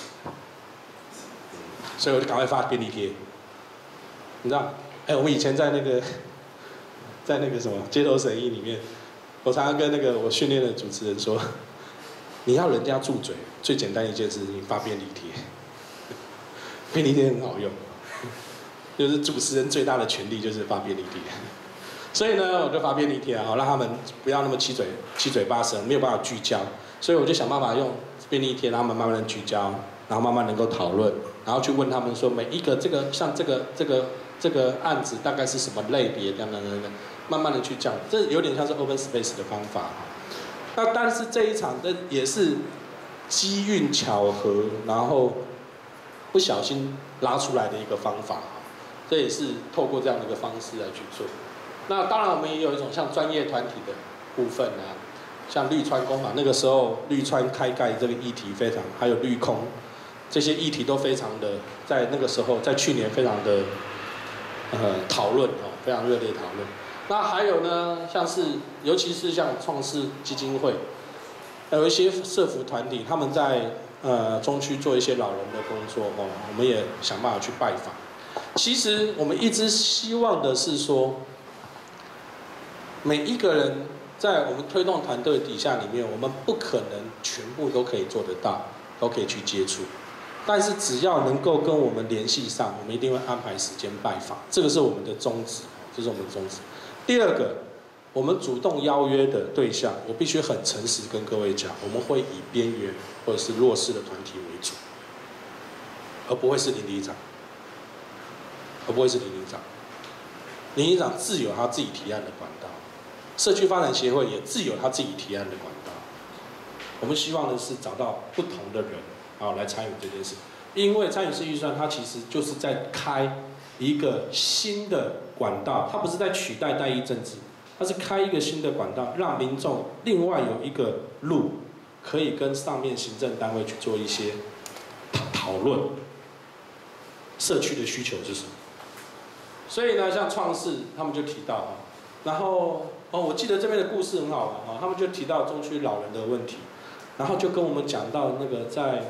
所以我就赶快发便利贴。你知道，哎，我们以前在那个，在那个什么街头审议里面，我常常跟那个我训练的主持人说，你要人家住嘴，最简单一件事情，发便利贴。便利贴很好用，就是主持人最大的权利就是发便利贴。所以呢，我就发便利贴啊，让他们不要那么七嘴七嘴八舌，没有办法聚焦。所以我就想办法用便利贴，让他们慢慢的聚焦，然后慢慢能够讨论，然后去问他们说，每一个这个像这个这个这个案子大概是什么类别，等等等等，慢慢的去讲，这有点像是 open space 的方法。那但是这一场这也是机运巧合，然后不小心拉出来的一个方法，这也是透过这样的一个方式来去做。那当然，我们也有一种像专业团体的部分啊，像绿川工法，那个时候绿川开盖这个议题非常，还有绿空这些议题都非常的，在那个时候，在去年非常的呃讨论哦，非常热烈讨论。那还有呢，像是尤其是像创世基金会，有一些社福团体，他们在呃中区做一些老人的工作哦，我们也想办法去拜访。其实我们一直希望的是说，每一个人在我们推动团队底下里面，我们不可能全部都可以做得到，都可以去接触。但是只要能够跟我们联系上，我们一定会安排时间拜访，这个是我们的宗旨，这是我们的宗旨。第二个，我们主动邀约的对象，我必须很诚实跟各位讲，我们会以边缘或者是弱势的团体为主，而不会是邻里长，而不会是邻里长。邻里长自有他自己提案的管道，社区发展协会也自有他自己提案的管道。我们希望的是找到不同的人啊来参与这件事，因为参与式预算它其实就是在开一个新的管道，它不是在取代代议政治，它是开一个新的管道，让民众另外有一个路可以跟上面行政单位去做一些讨论，社区的需求是什么。所以呢，像创世他们就提到啊，然后哦，我记得这边的故事很好玩啊，他们就提到中区老人的问题，然后就跟我们讲到那个在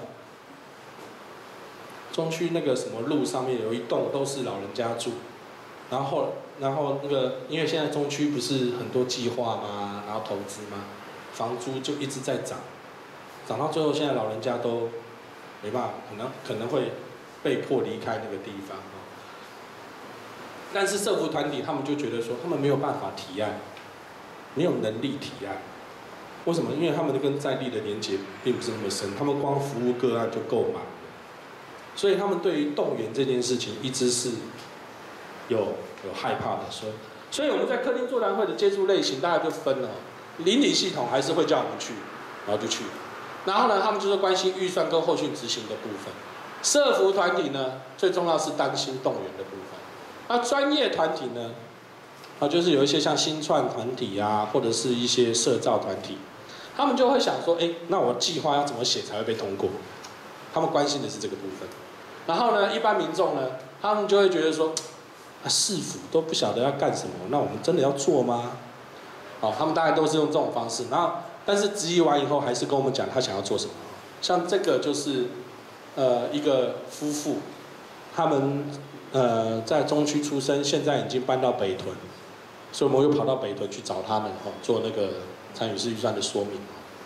中区那个什么路上面有一栋都是老人家住，然后然后那个因为现在中区不是很多计划嘛，然后投资嘛，房租就一直在涨，涨到最后现在老人家都没办法，可能可能会被迫离开那个地方。但是社福团体他们就觉得说，他们没有办法提案，没有能力提案。为什么？因为他们跟在地的连结并不是那么深，他们光服务个案就够满了。所以他们对于动员这件事情一直是有有害怕的。所以，所以我们在客厅座谈会的接触类型大概就分了，邻里系统还是会叫我们去，然后就去。然后呢，他们就是关心预算跟后续执行的部分。社福团体呢，最重要是担心动员的部分。那专业团体呢，啊，就是有一些像新创团体啊，或者是一些社造团体，他们就会想说，哎，那我计划要怎么写才会被通过？他们关心的是这个部分。然后呢，一般民众呢，他们就会觉得说，啊，市府都不晓得要干什么，那我们真的要做吗？哦，他们大概都是用这种方式。然后，但是质疑完以后，还是跟我们讲他想要做什么。像这个就是，呃，一个夫妇，他们。呃，在中区出生，现在已经搬到北屯，所以我们又跑到北屯去找他们哦，做那个参与式预算的说明。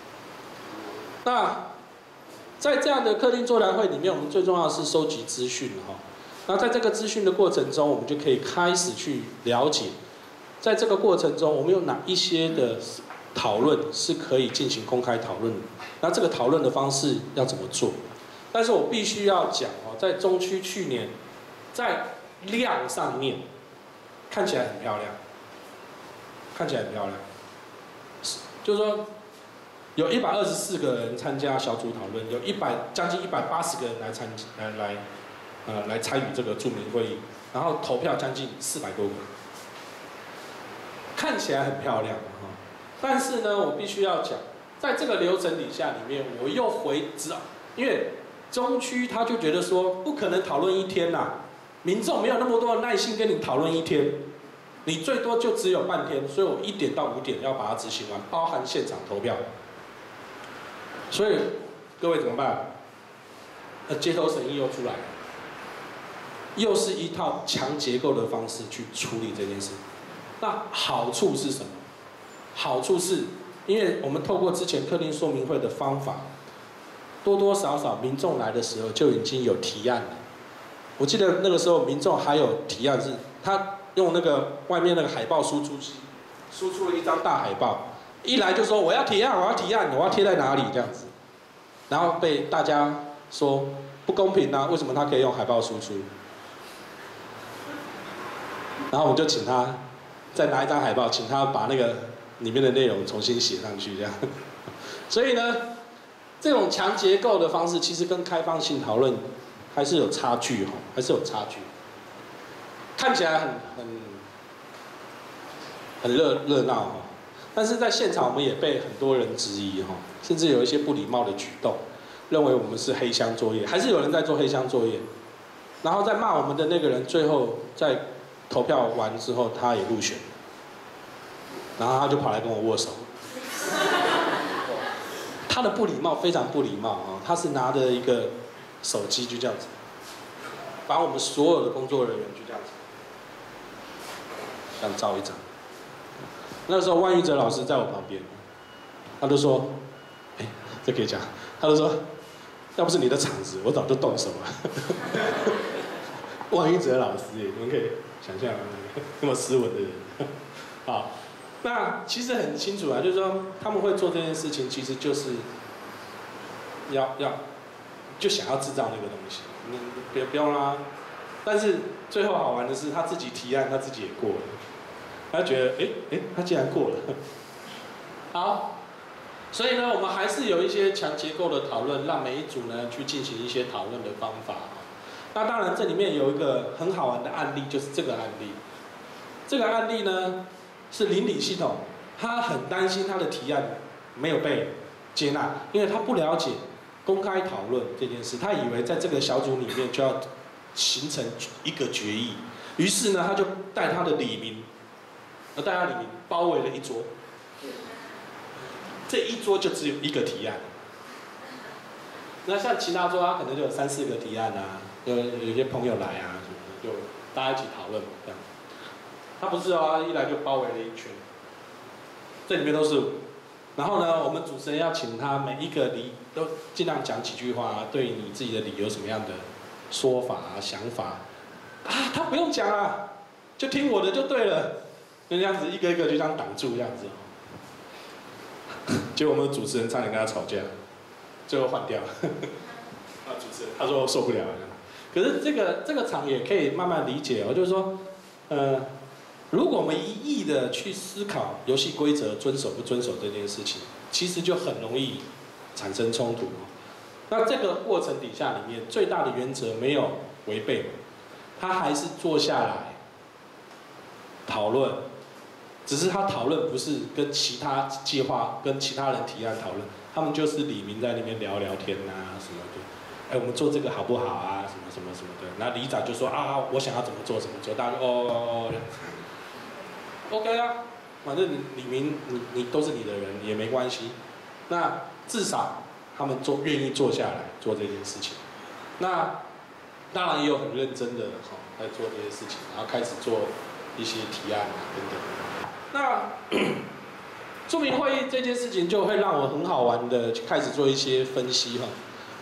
那在这样的客厅座谈会里面，我们最重要的是收集资讯哈。那在这个资讯的过程中，我们就可以开始去了解，在这个过程中，我们有哪一些的讨论是可以进行公开讨论的。那这个讨论的方式要怎么做？但是我必须要讲哦，在中区去年在量上面看起来很漂亮，看起来很漂亮，就是说有一百二十四个人参加小组讨论，有一百将近一百八十个人来参来来呃来参与这个著名会议，然后投票将近四百多个，看起来很漂亮哈。但是呢，我必须要讲，在这个流程底下里面，我又回知道，因为中区他就觉得说不可能讨论一天呐，民众没有那么多的耐心跟你讨论一天，你最多就只有半天，所以我一点到五点要把它执行完，包含现场投票。所以各位怎么办？呃，街头审议又出来了，又是一套强结构的方式去处理这件事。那好处是什么？好处是，因为我们透过之前客厅说明会的方法，多多少少民众来的时候就已经有提案了。我记得那个时候民众还有提案是，他用那个外面那个海报输出机，输出了一张大海报。一来就说我要提案，我要提案，我要贴在哪里这样子，然后被大家说不公平啊，为什么他可以用海报输出？然后我们就请他再拿一张海报，请他把那个里面的内容重新写上去这样。所以呢，这种强结构的方式其实跟开放性讨论还是有差距哈，还是有差距。看起来很很很热热闹哈。但是在现场，我们也被很多人质疑哈，甚至有一些不礼貌的举动，认为我们是黑箱作业，还是有人在做黑箱作业，然后在骂我们的那个人，最后在投票完之后，他也入选，然后他就跑来跟我握手，他的不礼貌非常不礼貌啊，他是拿着一个手机就这样子，把我们所有的工作人员就这样子，这样照一张。那时候万玉哲老师在我旁边，他就说：“哎，这可以讲。”他就说：“要不是你的场子，我早就动手了。”万玉哲老师，你们可以想象那么斯文的人。好，那其实很清楚啊，就是说他们会做这件事情，其实就是要要就想要制造那个东西，你别不用啦。但是最后好玩的是，他自己提案，他自己也过了。他觉得，哎哎，他竟然过了，好，所以呢，我们还是有一些强结构的讨论，让每一组呢去进行一些讨论的方法。那当然，这里面有一个很好玩的案例，就是这个案例。这个案例呢是邻里系统，他很担心他的提案没有被接纳，因为他不了解公开讨论这件事，他以为在这个小组里面就要形成一个决议，于是呢，他就带他的里民。而大家里面包围了一桌，这一桌就只有一个提案。那像其他桌，他可能就有三四个提案啊，有有些朋友来啊什么的，就大家一起讨论这样。他不是哦，一来就包围了一圈，这里面都是。然后呢，我们主持人要请他每一个理都尽量讲几句话啊，对你自己的理有什么样的说法啊、想法啊，他不用讲啊，就听我的就对了。就这样子一个一个就这样挡住这样子，结果我们的主持人差点跟他吵架，最后换掉了。啊，主持人他说受不了了。可是这个这个场也可以慢慢理解哦，就是说，呃，如果我们一意的去思考游戏规则遵守不遵守这件事情，其实就很容易产生冲突。那这个过程底下里面最大的原则没有违背，他还是坐下来讨论。只是他讨论不是跟其他计划、跟其他人提案讨论，他们就是里民在那边聊聊天啊什么的，哎，我们做这个好不好啊？什么什么什么的。那里长就说啊，我想要怎么做怎么做，大家就哦哦哦哦 ，OK 啊，反正里民你你都是你的人也没关系。那至少他们做愿意坐下来做这件事情。那当然也有很认真的哈在做这些事情，然后开始做一些提案啊等等。那著名会议这件事情就会让我很好玩的开始做一些分析哈。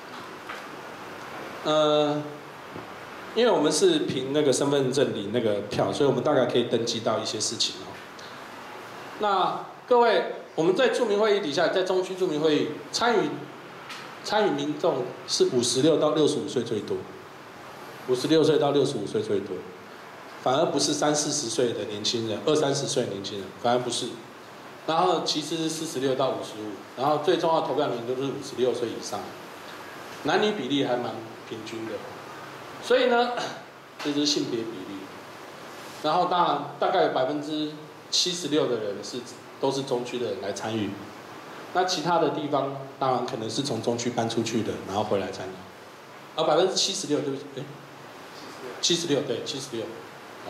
呃，因为我们是凭那个身份证领那个票，所以我们大概可以登记到一些事情哦。那各位，我们在住民会议底下，在中区住民会议参与参与民众是五十六到六十五岁最多，五十六岁到六十五岁最多，反而不是三四十岁的年轻人，二三十岁的年轻人，反而不是。然后其次是四十六到五十五，然后最重要的投票年龄都是五十六岁以上，男女比例还蛮平均的。所以呢，这是性别比例。然后当然大概有百分之七十六的人是都是中区的人来参与，那其他的地方当然可能是从中区搬出去的，然后回来参与。而百分之七十六，对不起，哎，七十六对七十六，好，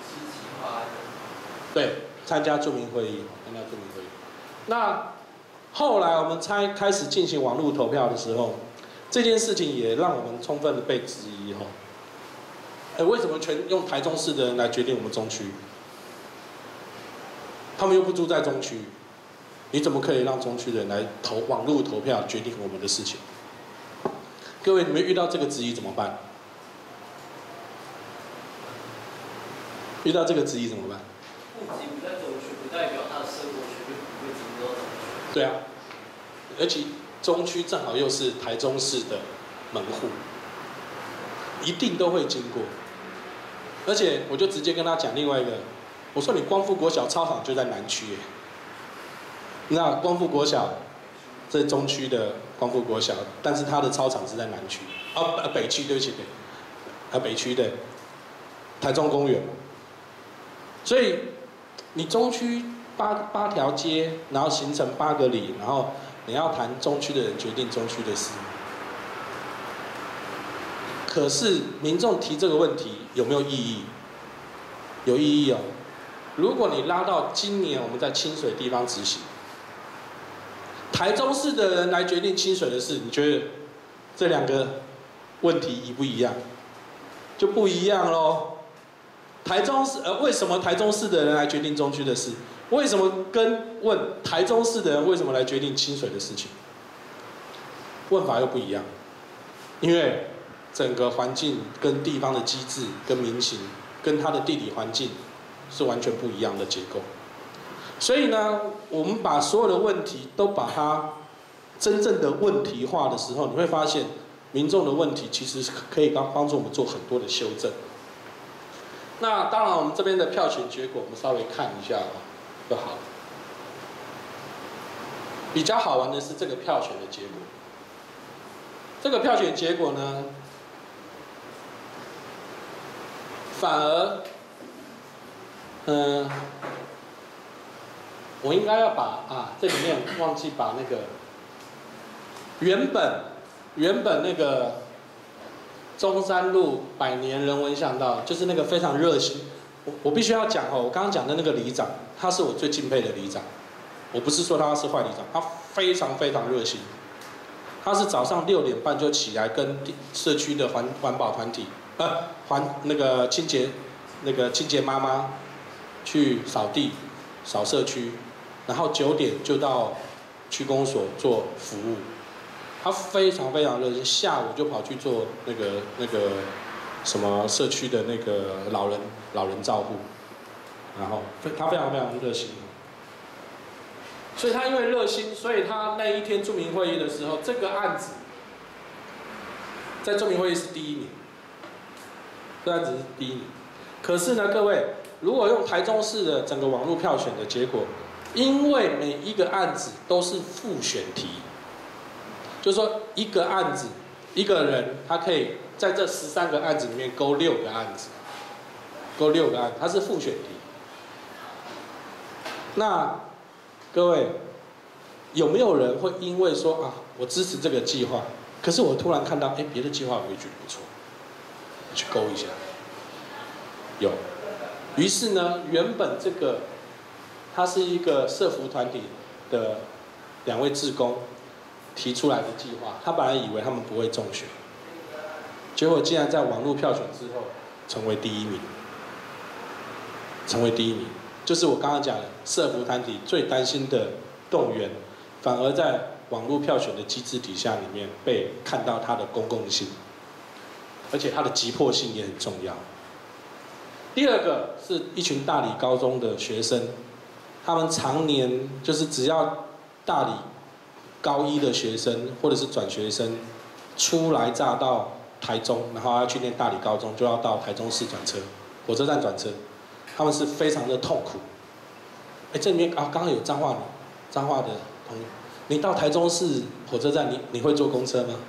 对，参加住民会议，参加住民会议。那后来我们才开始进行网络投票的时候，这件事情也让我们充分的被质疑哈。哎，为什么全用台中市的人来决定我们中区？他们又不住在中区，你怎么可以让中区的人来投网络投票决定我们的事情？各位，你们遇到这个质疑怎么办？遇到这个质疑怎么办？ 户籍不在中区，不代表他的生活圈就不会进入到中区。 对啊，而且中区正好又是台中市的门户，一定都会经过。而且我就直接跟他讲另外一个，我说你光复国小操场就在南区耶，那光复国小在中区的光复国小，但是它的操场是在南区，啊北区，对不起，啊北区的台中公园。所以你中区八八条街，然后形成八个里，然后你要谈中区的人决定中区的事。可是民众提这个问题有没有意义？有意义哦。如果你拉到今年我们在清水地方执行，台中市的人来决定清水的事，你觉得这两个问题一不一样？就不一样咯。台中市呃，为什么台中市的人来决定中区的事？为什么跟问台中市的人为什么来决定清水的事情？问法又不一样，因为整个环境跟地方的机制、跟民情、跟它的地理环境是完全不一样的结构。所以呢，我们把所有的问题都把它真正的问题化的时候，你会发现民众的问题其实可以帮帮助我们做很多的修正。那当然，我们这边的票选结果，我们稍微看一下哦，就好。比较好玩的是这个票选的结果。这个票选结果呢，反而，嗯、呃，我应该要把啊，这里面忘记把那个原本原本那个中山路百年人文巷道，就是那个非常热心。我我必须要讲哦，我刚刚讲的那个里长，他是我最敬佩的里长。我不是说他是坏里长，他非常非常热心。他是早上六点半就起来跟社区的环环保团体，呃，环那个清洁那个清洁妈妈去扫地、扫社区，然后九点就到区公所做服务。他非常非常热心，下午就跑去做那个那个什么社区的那个老人老人照护，然后他非常非常热心。所以他因为热心，所以他那一天住民会议的时候，这个案子在住民会议是第一名，这案子是第一名。可是呢，各位，如果用台中市的整个网络票选的结果，因为每一个案子都是复选题，就是说一个案子一个人他可以在这十三个案子里面勾六个案子，勾六个案子，它是复选题。那各位，有没有人会因为说啊，我支持这个计划，可是我突然看到，哎，别的计划我也觉得不错，去勾一下。有，于是呢，原本这个，它是一个社福团体的两位志工提出来的计划，他本来以为他们不会中选，结果竟然在网络票选之后成为第一名，成为第一名。就是我刚刚讲的，社福团体最担心的动员，反而在网络票选的机制底下里面被看到它的公共性，而且它的急迫性也很重要。第二个是一群大理高中的学生， 他们常年就是只要大理高一的学生或者是转学生初来乍到台中，然后要去念大理高中，就要到台中市转车，火车站转车，他们是非常的痛苦。哎，这里面啊，刚刚有彰化的彰化的朋友，你到台中市火车站，你你会坐公车吗？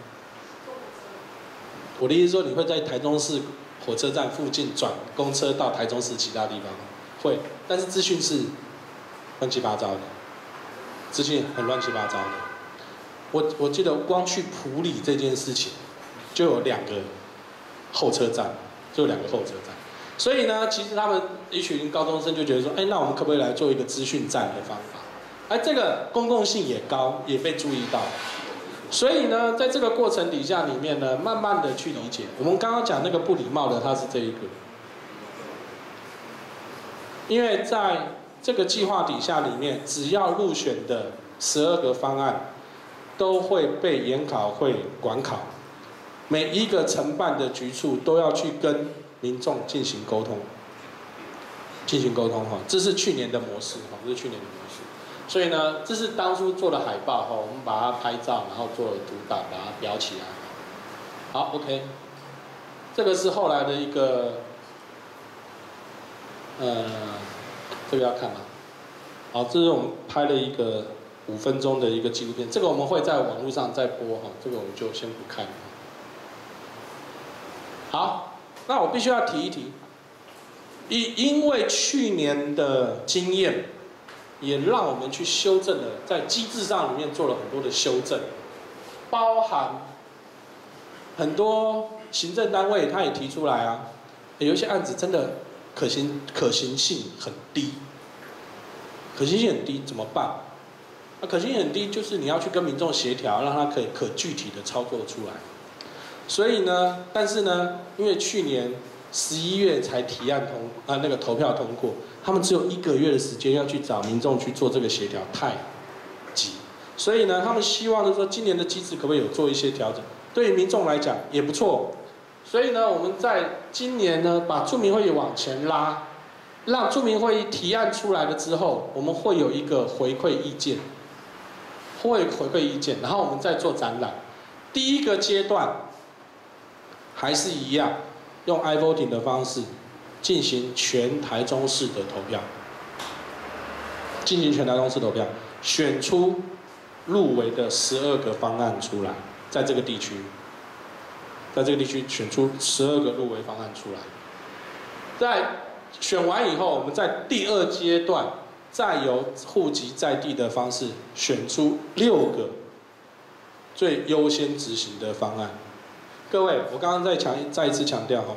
我的意思说，你会在台中市火车站附近转公车到台中市其他地方吗？会，但是资讯是乱七八糟的，资讯很乱七八糟的。我我记得光去埔里这件事情，就有两个候车站，就有两个候车站。所以呢，其实他们一群高中生就觉得说，哎，那我们可不可以来做一个资讯站的方法？哎，这个公共性也高，也被注意到。所以呢，在这个过程底下里面呢，慢慢的去理解。我们刚刚讲那个不礼貌的，它是这一个，因为在这个计划底下里面，只要入选的十二个方案，都会被研考会管考，每一个承办的局处都要去跟民众进行沟通，进行沟通哈，这是去年的模式哈，这是去年的模式。所以呢，这是当初做的海报哈，我们把它拍照，然后做了图档，把它裱起来。好 ，OK， 这个是后来的一个，呃，这个要看吗？好，这是我们拍了一个五分钟的一个纪录片，这个我们会在网络上再播哈，这个我们就先不看。好，那我必须要提一提，因因为去年的经验。也让我们去修正了，在机制上里面做了很多的修正，包含很多行政单位他也提出来啊，有一些案子真的可行可行性很低，可行性很低怎么办？那可行性很低，就是你要去跟民众协调，让他可以可具体的操作出来。所以呢，但是呢，因为去年十一月才提案通啊那个投票通过。他们只有一个月的时间要去找民众去做这个协调，太急。所以呢，他们希望就是说，今年的机制可不可以有做一些调整？对于民众来讲也不错。所以呢，我们在今年呢，把住民会议往前拉，让住民会议提案出来了之后，我们会有一个回馈意见，会回馈意见，然后我们再做展览。第一个阶段还是一样，用 iVoting 的方式。进行全台中市的投票，进行全台中市投票，选出入围的十二个方案出来，在这个地区，在这个地区选出十二个入围方案出来。在选完以后，我们在第二阶段再由户籍在地的方式选出六个最优先执行的方案。各位，我刚刚再强再一次强调哈。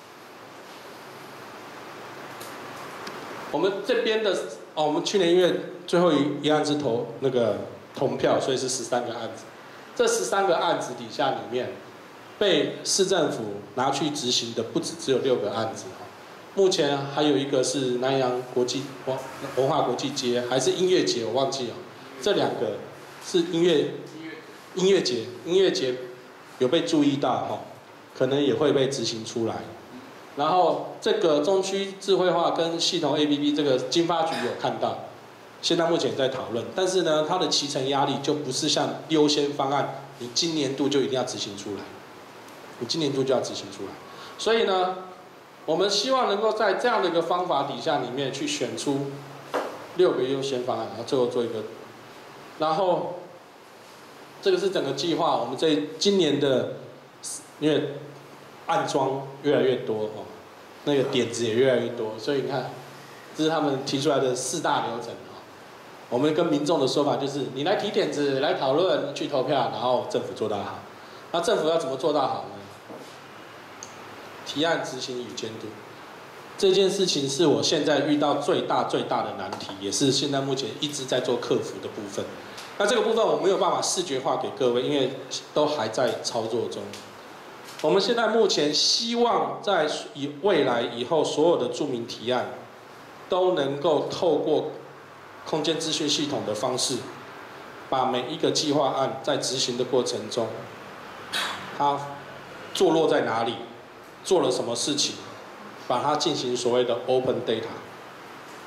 我们这边的哦，我们去年因为最后一一案是投那个同票，所以是十三个案子。这十三个案子底下里面，被市政府拿去执行的不止只有六个案子哈。目前还有一个是南洋国际文文化国际街，还是音乐节，我忘记了。这两个是音乐音乐节，音乐节有被注意到哈，可能也会被执行出来。然后这个中区智慧化跟系统 A P P 这个经发局有看到，现在目前在讨论，但是呢，它的期程压力就不是像优先方案，你今年度就一定要执行出来，你今年度就要执行出来。所以呢，我们希望能够在这样的一个方法底下里面去选出六个优先方案，然后最后做一个，然后这个是整个计划，我们这今年的因为。安装越来越多哦，那个点子也越来越多，所以你看，这是他们提出来的四大流程哦。我们跟民众的说法就是，你来提点子，来讨论，去投票，然后政府做到好。那政府要怎么做到好呢？提案执行与监督，这件事情是我现在遇到最大最大的难题，也是现在目前一直在做克服的部分。那这个部分我没有办法视觉化给各位，因为都还在操作中。我们现在目前希望在以未来以后所有的住民提案，都能够透过空间资讯系统的方式，把每一个计划案在执行的过程中，它坐落在哪里，做了什么事情，把它进行所谓的 open data，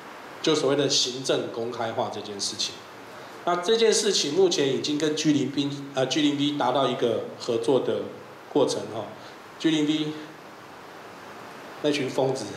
就所谓的行政公开化这件事情。那这件事情目前已经跟 G 零 V 呃 G 零 V 达到一个合作的过程哈。G 零 V 那群疯子，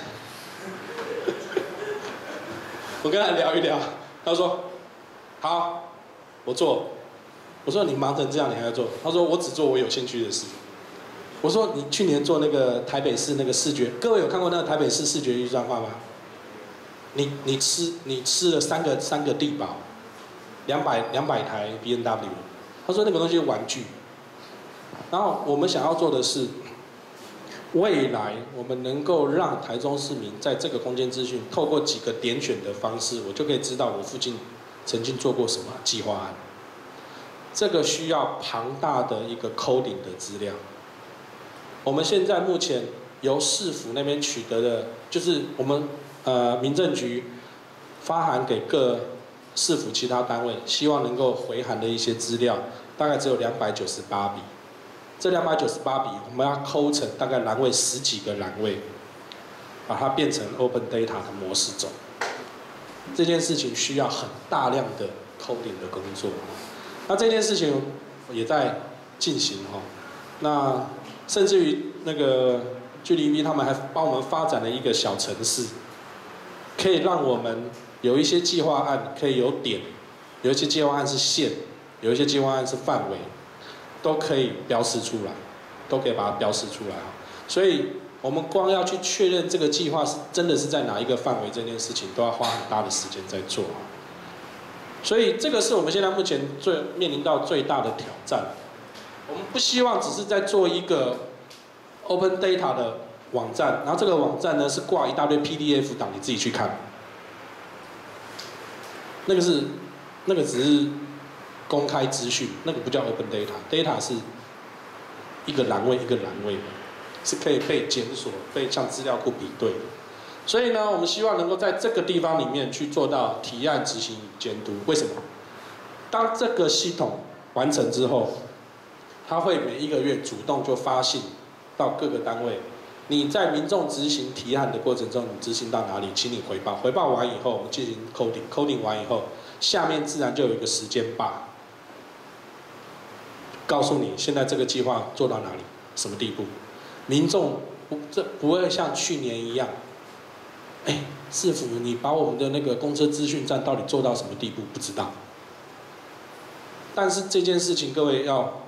我跟他聊一聊，他说好，我做。我说你忙成这样，你还要做？他说我只做我有兴趣的事。我说你去年做那个台北市那个视觉，各位有看过那个台北市视觉预算化吗？你你吃你吃了三个三个地堡，两百两百台 B M W。他说那个东西是玩具。然后我们想要做的是，未来我们能够让台中市民在这个空间资讯，透过几个点选的方式，我就可以知道我附近曾经做过什么计划案。这个需要庞大的一个 coding 的资料。我们现在目前由市府那边取得的，就是我们呃民政局发函给各市府其他单位，希望能够回函的一些资料，大概只有两百九十八笔。这两百九十八笔，我们要抠成大概栏位十几个栏位，把它变成 Open Data 的模式走。这件事情需要很大量的 coding 的工作。那这件事情也在进行哈，那甚至于那个 G 零 V 他们还帮我们发展了一个小程式，可以让我们有一些计划案可以有点，有一些计划案是线，有一些计划案是范围，都可以标示出来，都可以把它标示出来哈。所以我们光要去确认这个计划是真的是在哪一个范围，这件事情都要花很大的时间在做。所以这个是我们现在目前最面临到最大的挑战。我们不希望只是在做一个 Open Data 的网站，然后这个网站呢是挂一大堆 P D F 档，你自己去看。那个是，那个只是公开资讯，那个不叫 Open Data。Data 是一个栏位一个栏位，是可以被检索、被像资料库比对的。所以呢，我们希望能够在这个地方里面去做到提案、执行与监督。为什么？当这个系统完成之后，它会每一个月主动就发信到各个单位，你在民众执行提案的过程中，你执行到哪里，请你回报。回报完以后，我们进行 coding，coding 完以后，下面自然就有一个时间bar，告诉你现在这个计划做到哪里，什么地步。民众不这不会像去年一样。哎，市府，你把我们的那个公车资讯站到底做到什么地步？不知道。但是这件事情，各位要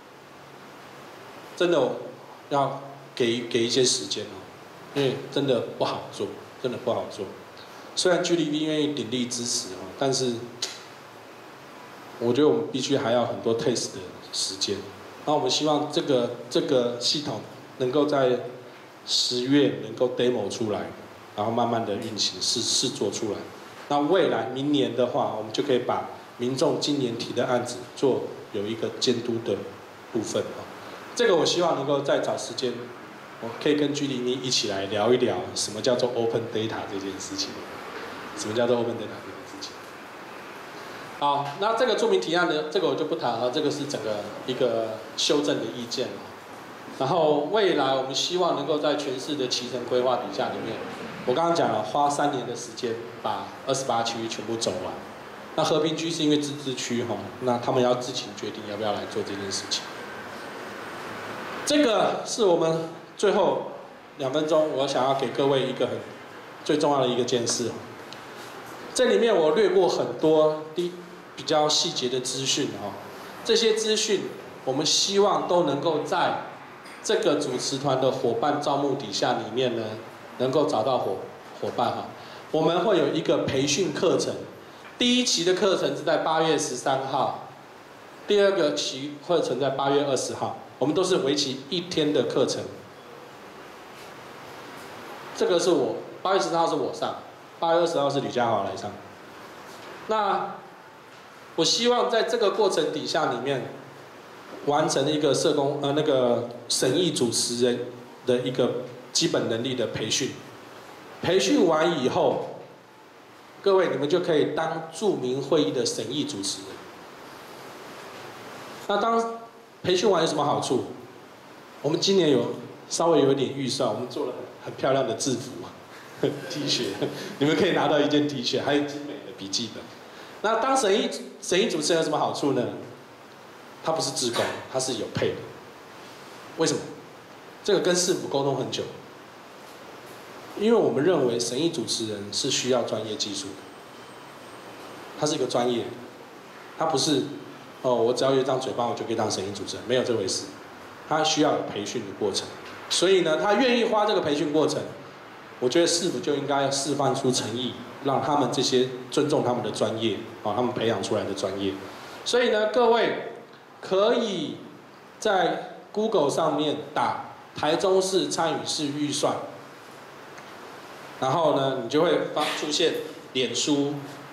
真的要给给一些时间哦，因为真的不好做，真的不好做。虽然 G 零 V 愿意鼎力支持哦，但是我觉得我们必须还要很多 test 的时间。那我们希望这个这个系统能够在十月能够 demo 出来。然后慢慢的运行试试做出来，那未来明年的话，我们就可以把民众今年提的案子做有一个监督的部分啊。这个我希望能够再找时间，我可以跟 G 零 V 一起来聊一聊什么叫做 Open Data 这件事情，什么叫做 Open Data 这件事情。好，那这个著名提案呢，这个我就不谈了，这个是整个一个修正的意见。然后未来我们希望能够在全市的期程规划底下里面。我刚刚讲了，花三年的时间把二十八区全部走完。那和平区是因为自治区哈，那他们要自行决定要不要来做这件事情。这个是我们最后两分钟，我想要给各位一个很最重要的一个件事。这里面我略过很多低比较细节的资讯哈，这些资讯我们希望都能够在这个主持团的伙伴招募底下里面呢。能够找到伙伙伴哈，我们会有一个培训课程，第一期的课程是在八月十三号，第二个期课程在八月二十号，我们都是为期一天的课程。这个是我八月十三号是我上，八月二十号是吕家豪来上。那我希望在这个过程底下里面，完成一个社工呃那个审议主持人的一个。基本能力的培训，培训完以后，各位你们就可以当著名会议的审议主持人。那当培训完有什么好处？我们今年有稍微有一点预算，我们做了很漂亮的制服， T 恤，你们可以拿到一件 T 恤，还有精美的笔记本。那当神医神医主持人有什么好处呢？他不是志工，他是有配的。为什么？这个跟市府沟通很久，因为我们认为神医主持人是需要专业技术的，他是一个专业，他不是哦，我只要有一张嘴巴我就可以当神医主持人，没有这回事，他需要有培训的过程。所以呢，他愿意花这个培训过程，我觉得市府就应该要示范出诚意，让他们这些尊重他们的专业，啊，他们培养出来的专业。所以呢，各位可以在 Google 上面打台中市参与式预算，然后呢，你就会发出现脸书。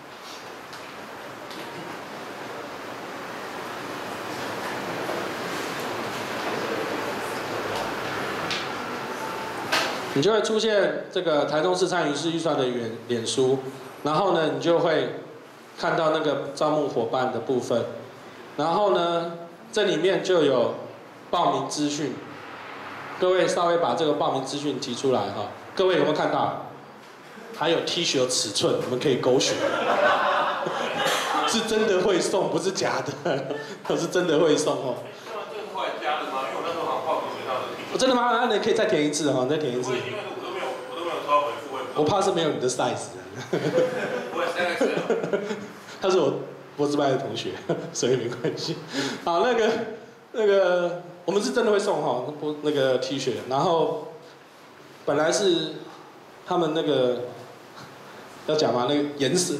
你就会出现这个台中市参与式预算的脸脸书，然后呢，你就会看到那个招募伙伴的部分，然后呢，这里面就有报名资讯，各位稍微把这个报名资讯提出来哈，各位有没有看到？还有 T 恤尺寸，你们可以勾选，是真的会送，不是假的，我是真的会送哦。 这是后来加的吗？因为我那时候好像报名学校的。 我真的吗？那你可以再填一次哈，再填一次。 因为我都没有，我都没有收到回复。 我怕是没有你的 size。 我也现在是。 他是我博士班的同学，所以没关系。好，那个那个，我们是真的会送哈，那个 T 恤，然后本来是他们那个要讲吗？那个颜色。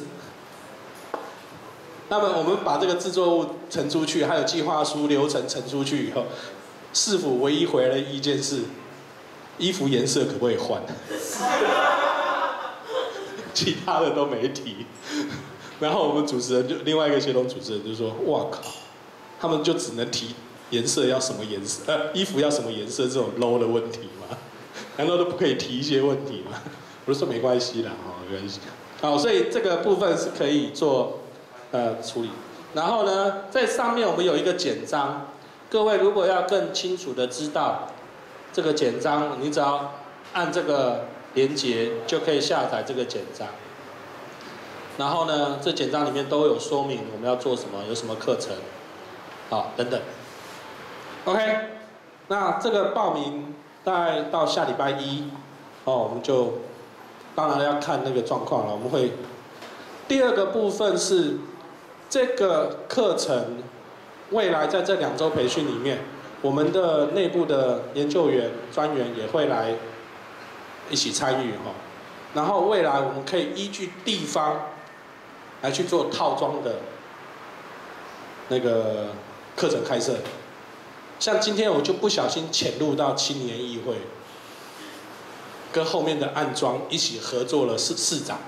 那么我们把这个制作物呈出去，还有计划书流程呈出去以后。市府唯一回来的意见是，衣服颜色可不可以换？其他的都没提。然后我们主持人就另外一个协同主持人就说：“哇靠，他们就只能提颜色要什么颜色，呃，衣服要什么颜色这种 low 的问题吗？难道都不可以提一些问题吗？”我就说没关系啦，哦，没关系。好，所以这个部分是可以做呃处理。然后呢，在上面我们有一个简章。各位如果要更清楚的知道这个简章，你只要按这个连结就可以下载这个简章。然后呢，这简章里面都有说明我们要做什么，有什么课程，好等等。OK， 那这个报名大概到下礼拜一，哦，我们就当然要看那个状况了。我们会第二个部分是这个课程。未来在这两周培训里面，我们的内部的研究员、专员也会来一起参与哈。然后未来我们可以依据地方来去做套装的那个课程开设。像今天我就不小心潜入到青年议会，跟后面的暗装一起合作了市市长，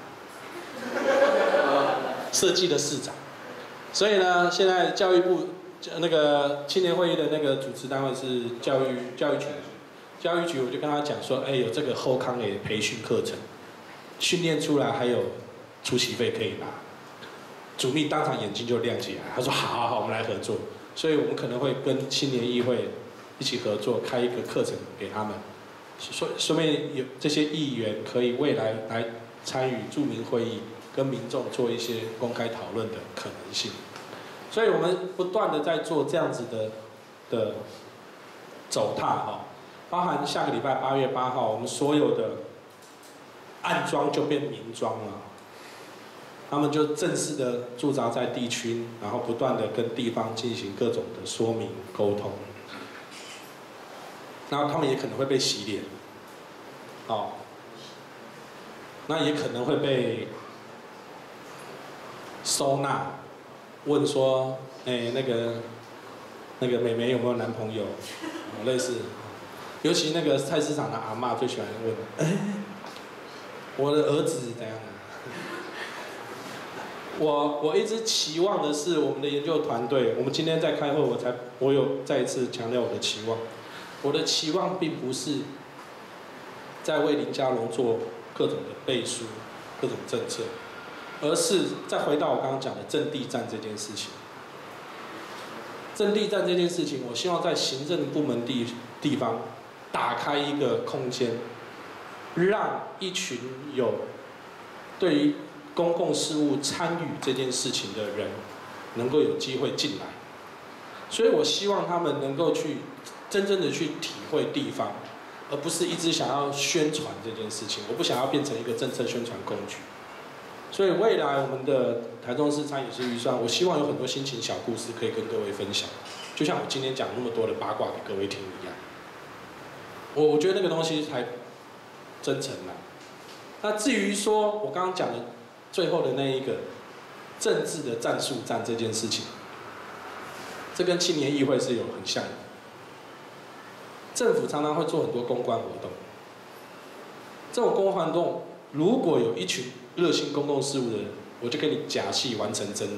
设计的市长。所以呢，现在教育部。那个青年会议的那个主持单位是教育教育局，教育局我就跟他讲说，哎，有这个后康的培训课程，训练出来还有出席费可以拿，主秘当场眼睛就亮起来，他说好好好，我们来合作，所以我们可能会跟青年议会一起合作，开一个课程给他们，说说明有这些议员可以未来来参与著名会议，跟民众做一些公开讨论的可能性。所以我们不断的在做这样子的的走踏哈，包含下个礼拜八月八号，我们所有的暗装就变明装了，他们就正式的驻扎在地区，然后不断的跟地方进行各种的说明沟通，然后他们也可能会被洗脸，哦，那也可能会被收纳。问说，哎、欸，那个那个妹妹有没有男朋友？类似，尤其那个菜市场的阿嬷最喜欢问，哎、欸，我的儿子怎样？我我一直期望的是我们的研究团队，我们今天在开会，我才我有再一次强调我的期望。我的期望并不是在为林佳龙做各种的背书、各种政策。而是再回到我刚刚讲的阵地战这件事情。阵地战这件事情，我希望在行政部门地地方打开一个空间， 让一群有对于公共事务参与这件事情的人，能够有机会进来。所以我希望他们能够去真正的去体会地方，而不是一直想要宣传这件事情。我不想要变成一个政策宣传工具。所以未来我们的台中市餐饮师预算，我希望有很多心情小故事可以跟各位分享，就像我今天讲那么多的八卦给各位听一样。我我觉得那个东西才真诚啦。那至于说我刚刚讲的最后的那一个政治的战术战这件事情，这跟青年议会是有很像的。政府常常会做很多公关活动，这种公关活动如果有一群热心公共事务的人，我就给你假戏完成真的。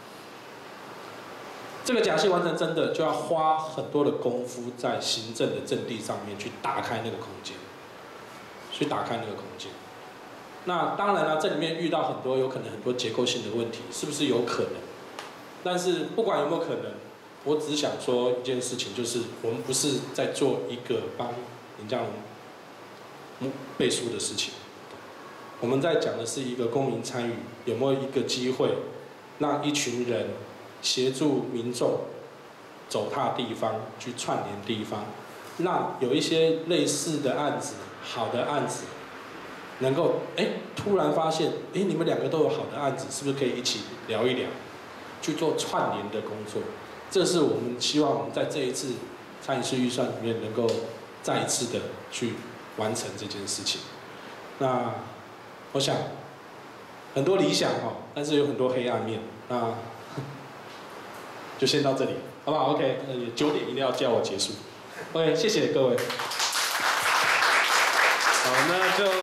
这个假戏完成真的，就要花很多的功夫在行政的阵地上面去打开那个空间，去打开那个空间。那当然了，这里面遇到很多有可能很多结构性的问题，是不是有可能？但是不管有没有可能，我只想说一件事情，就是我们不是在做一个帮林佳龙背书的事情。我们在讲的是一个公民参与，有没有一个机会，让一群人协助民众走踏地方，去串联地方，让有一些类似的案子、好的案子，能够哎突然发现，哎你们两个都有好的案子，是不是可以一起聊一聊，去做串联的工作？这是我们希望我们在这一次餐饮师预算里面能够再一次的去完成这件事情。那我想很多理想哈，但是有很多黑暗面。那就先到这里，好不好 ？OK， 呃，九点一定要叫我结束。OK， 谢谢各位。 好，那就。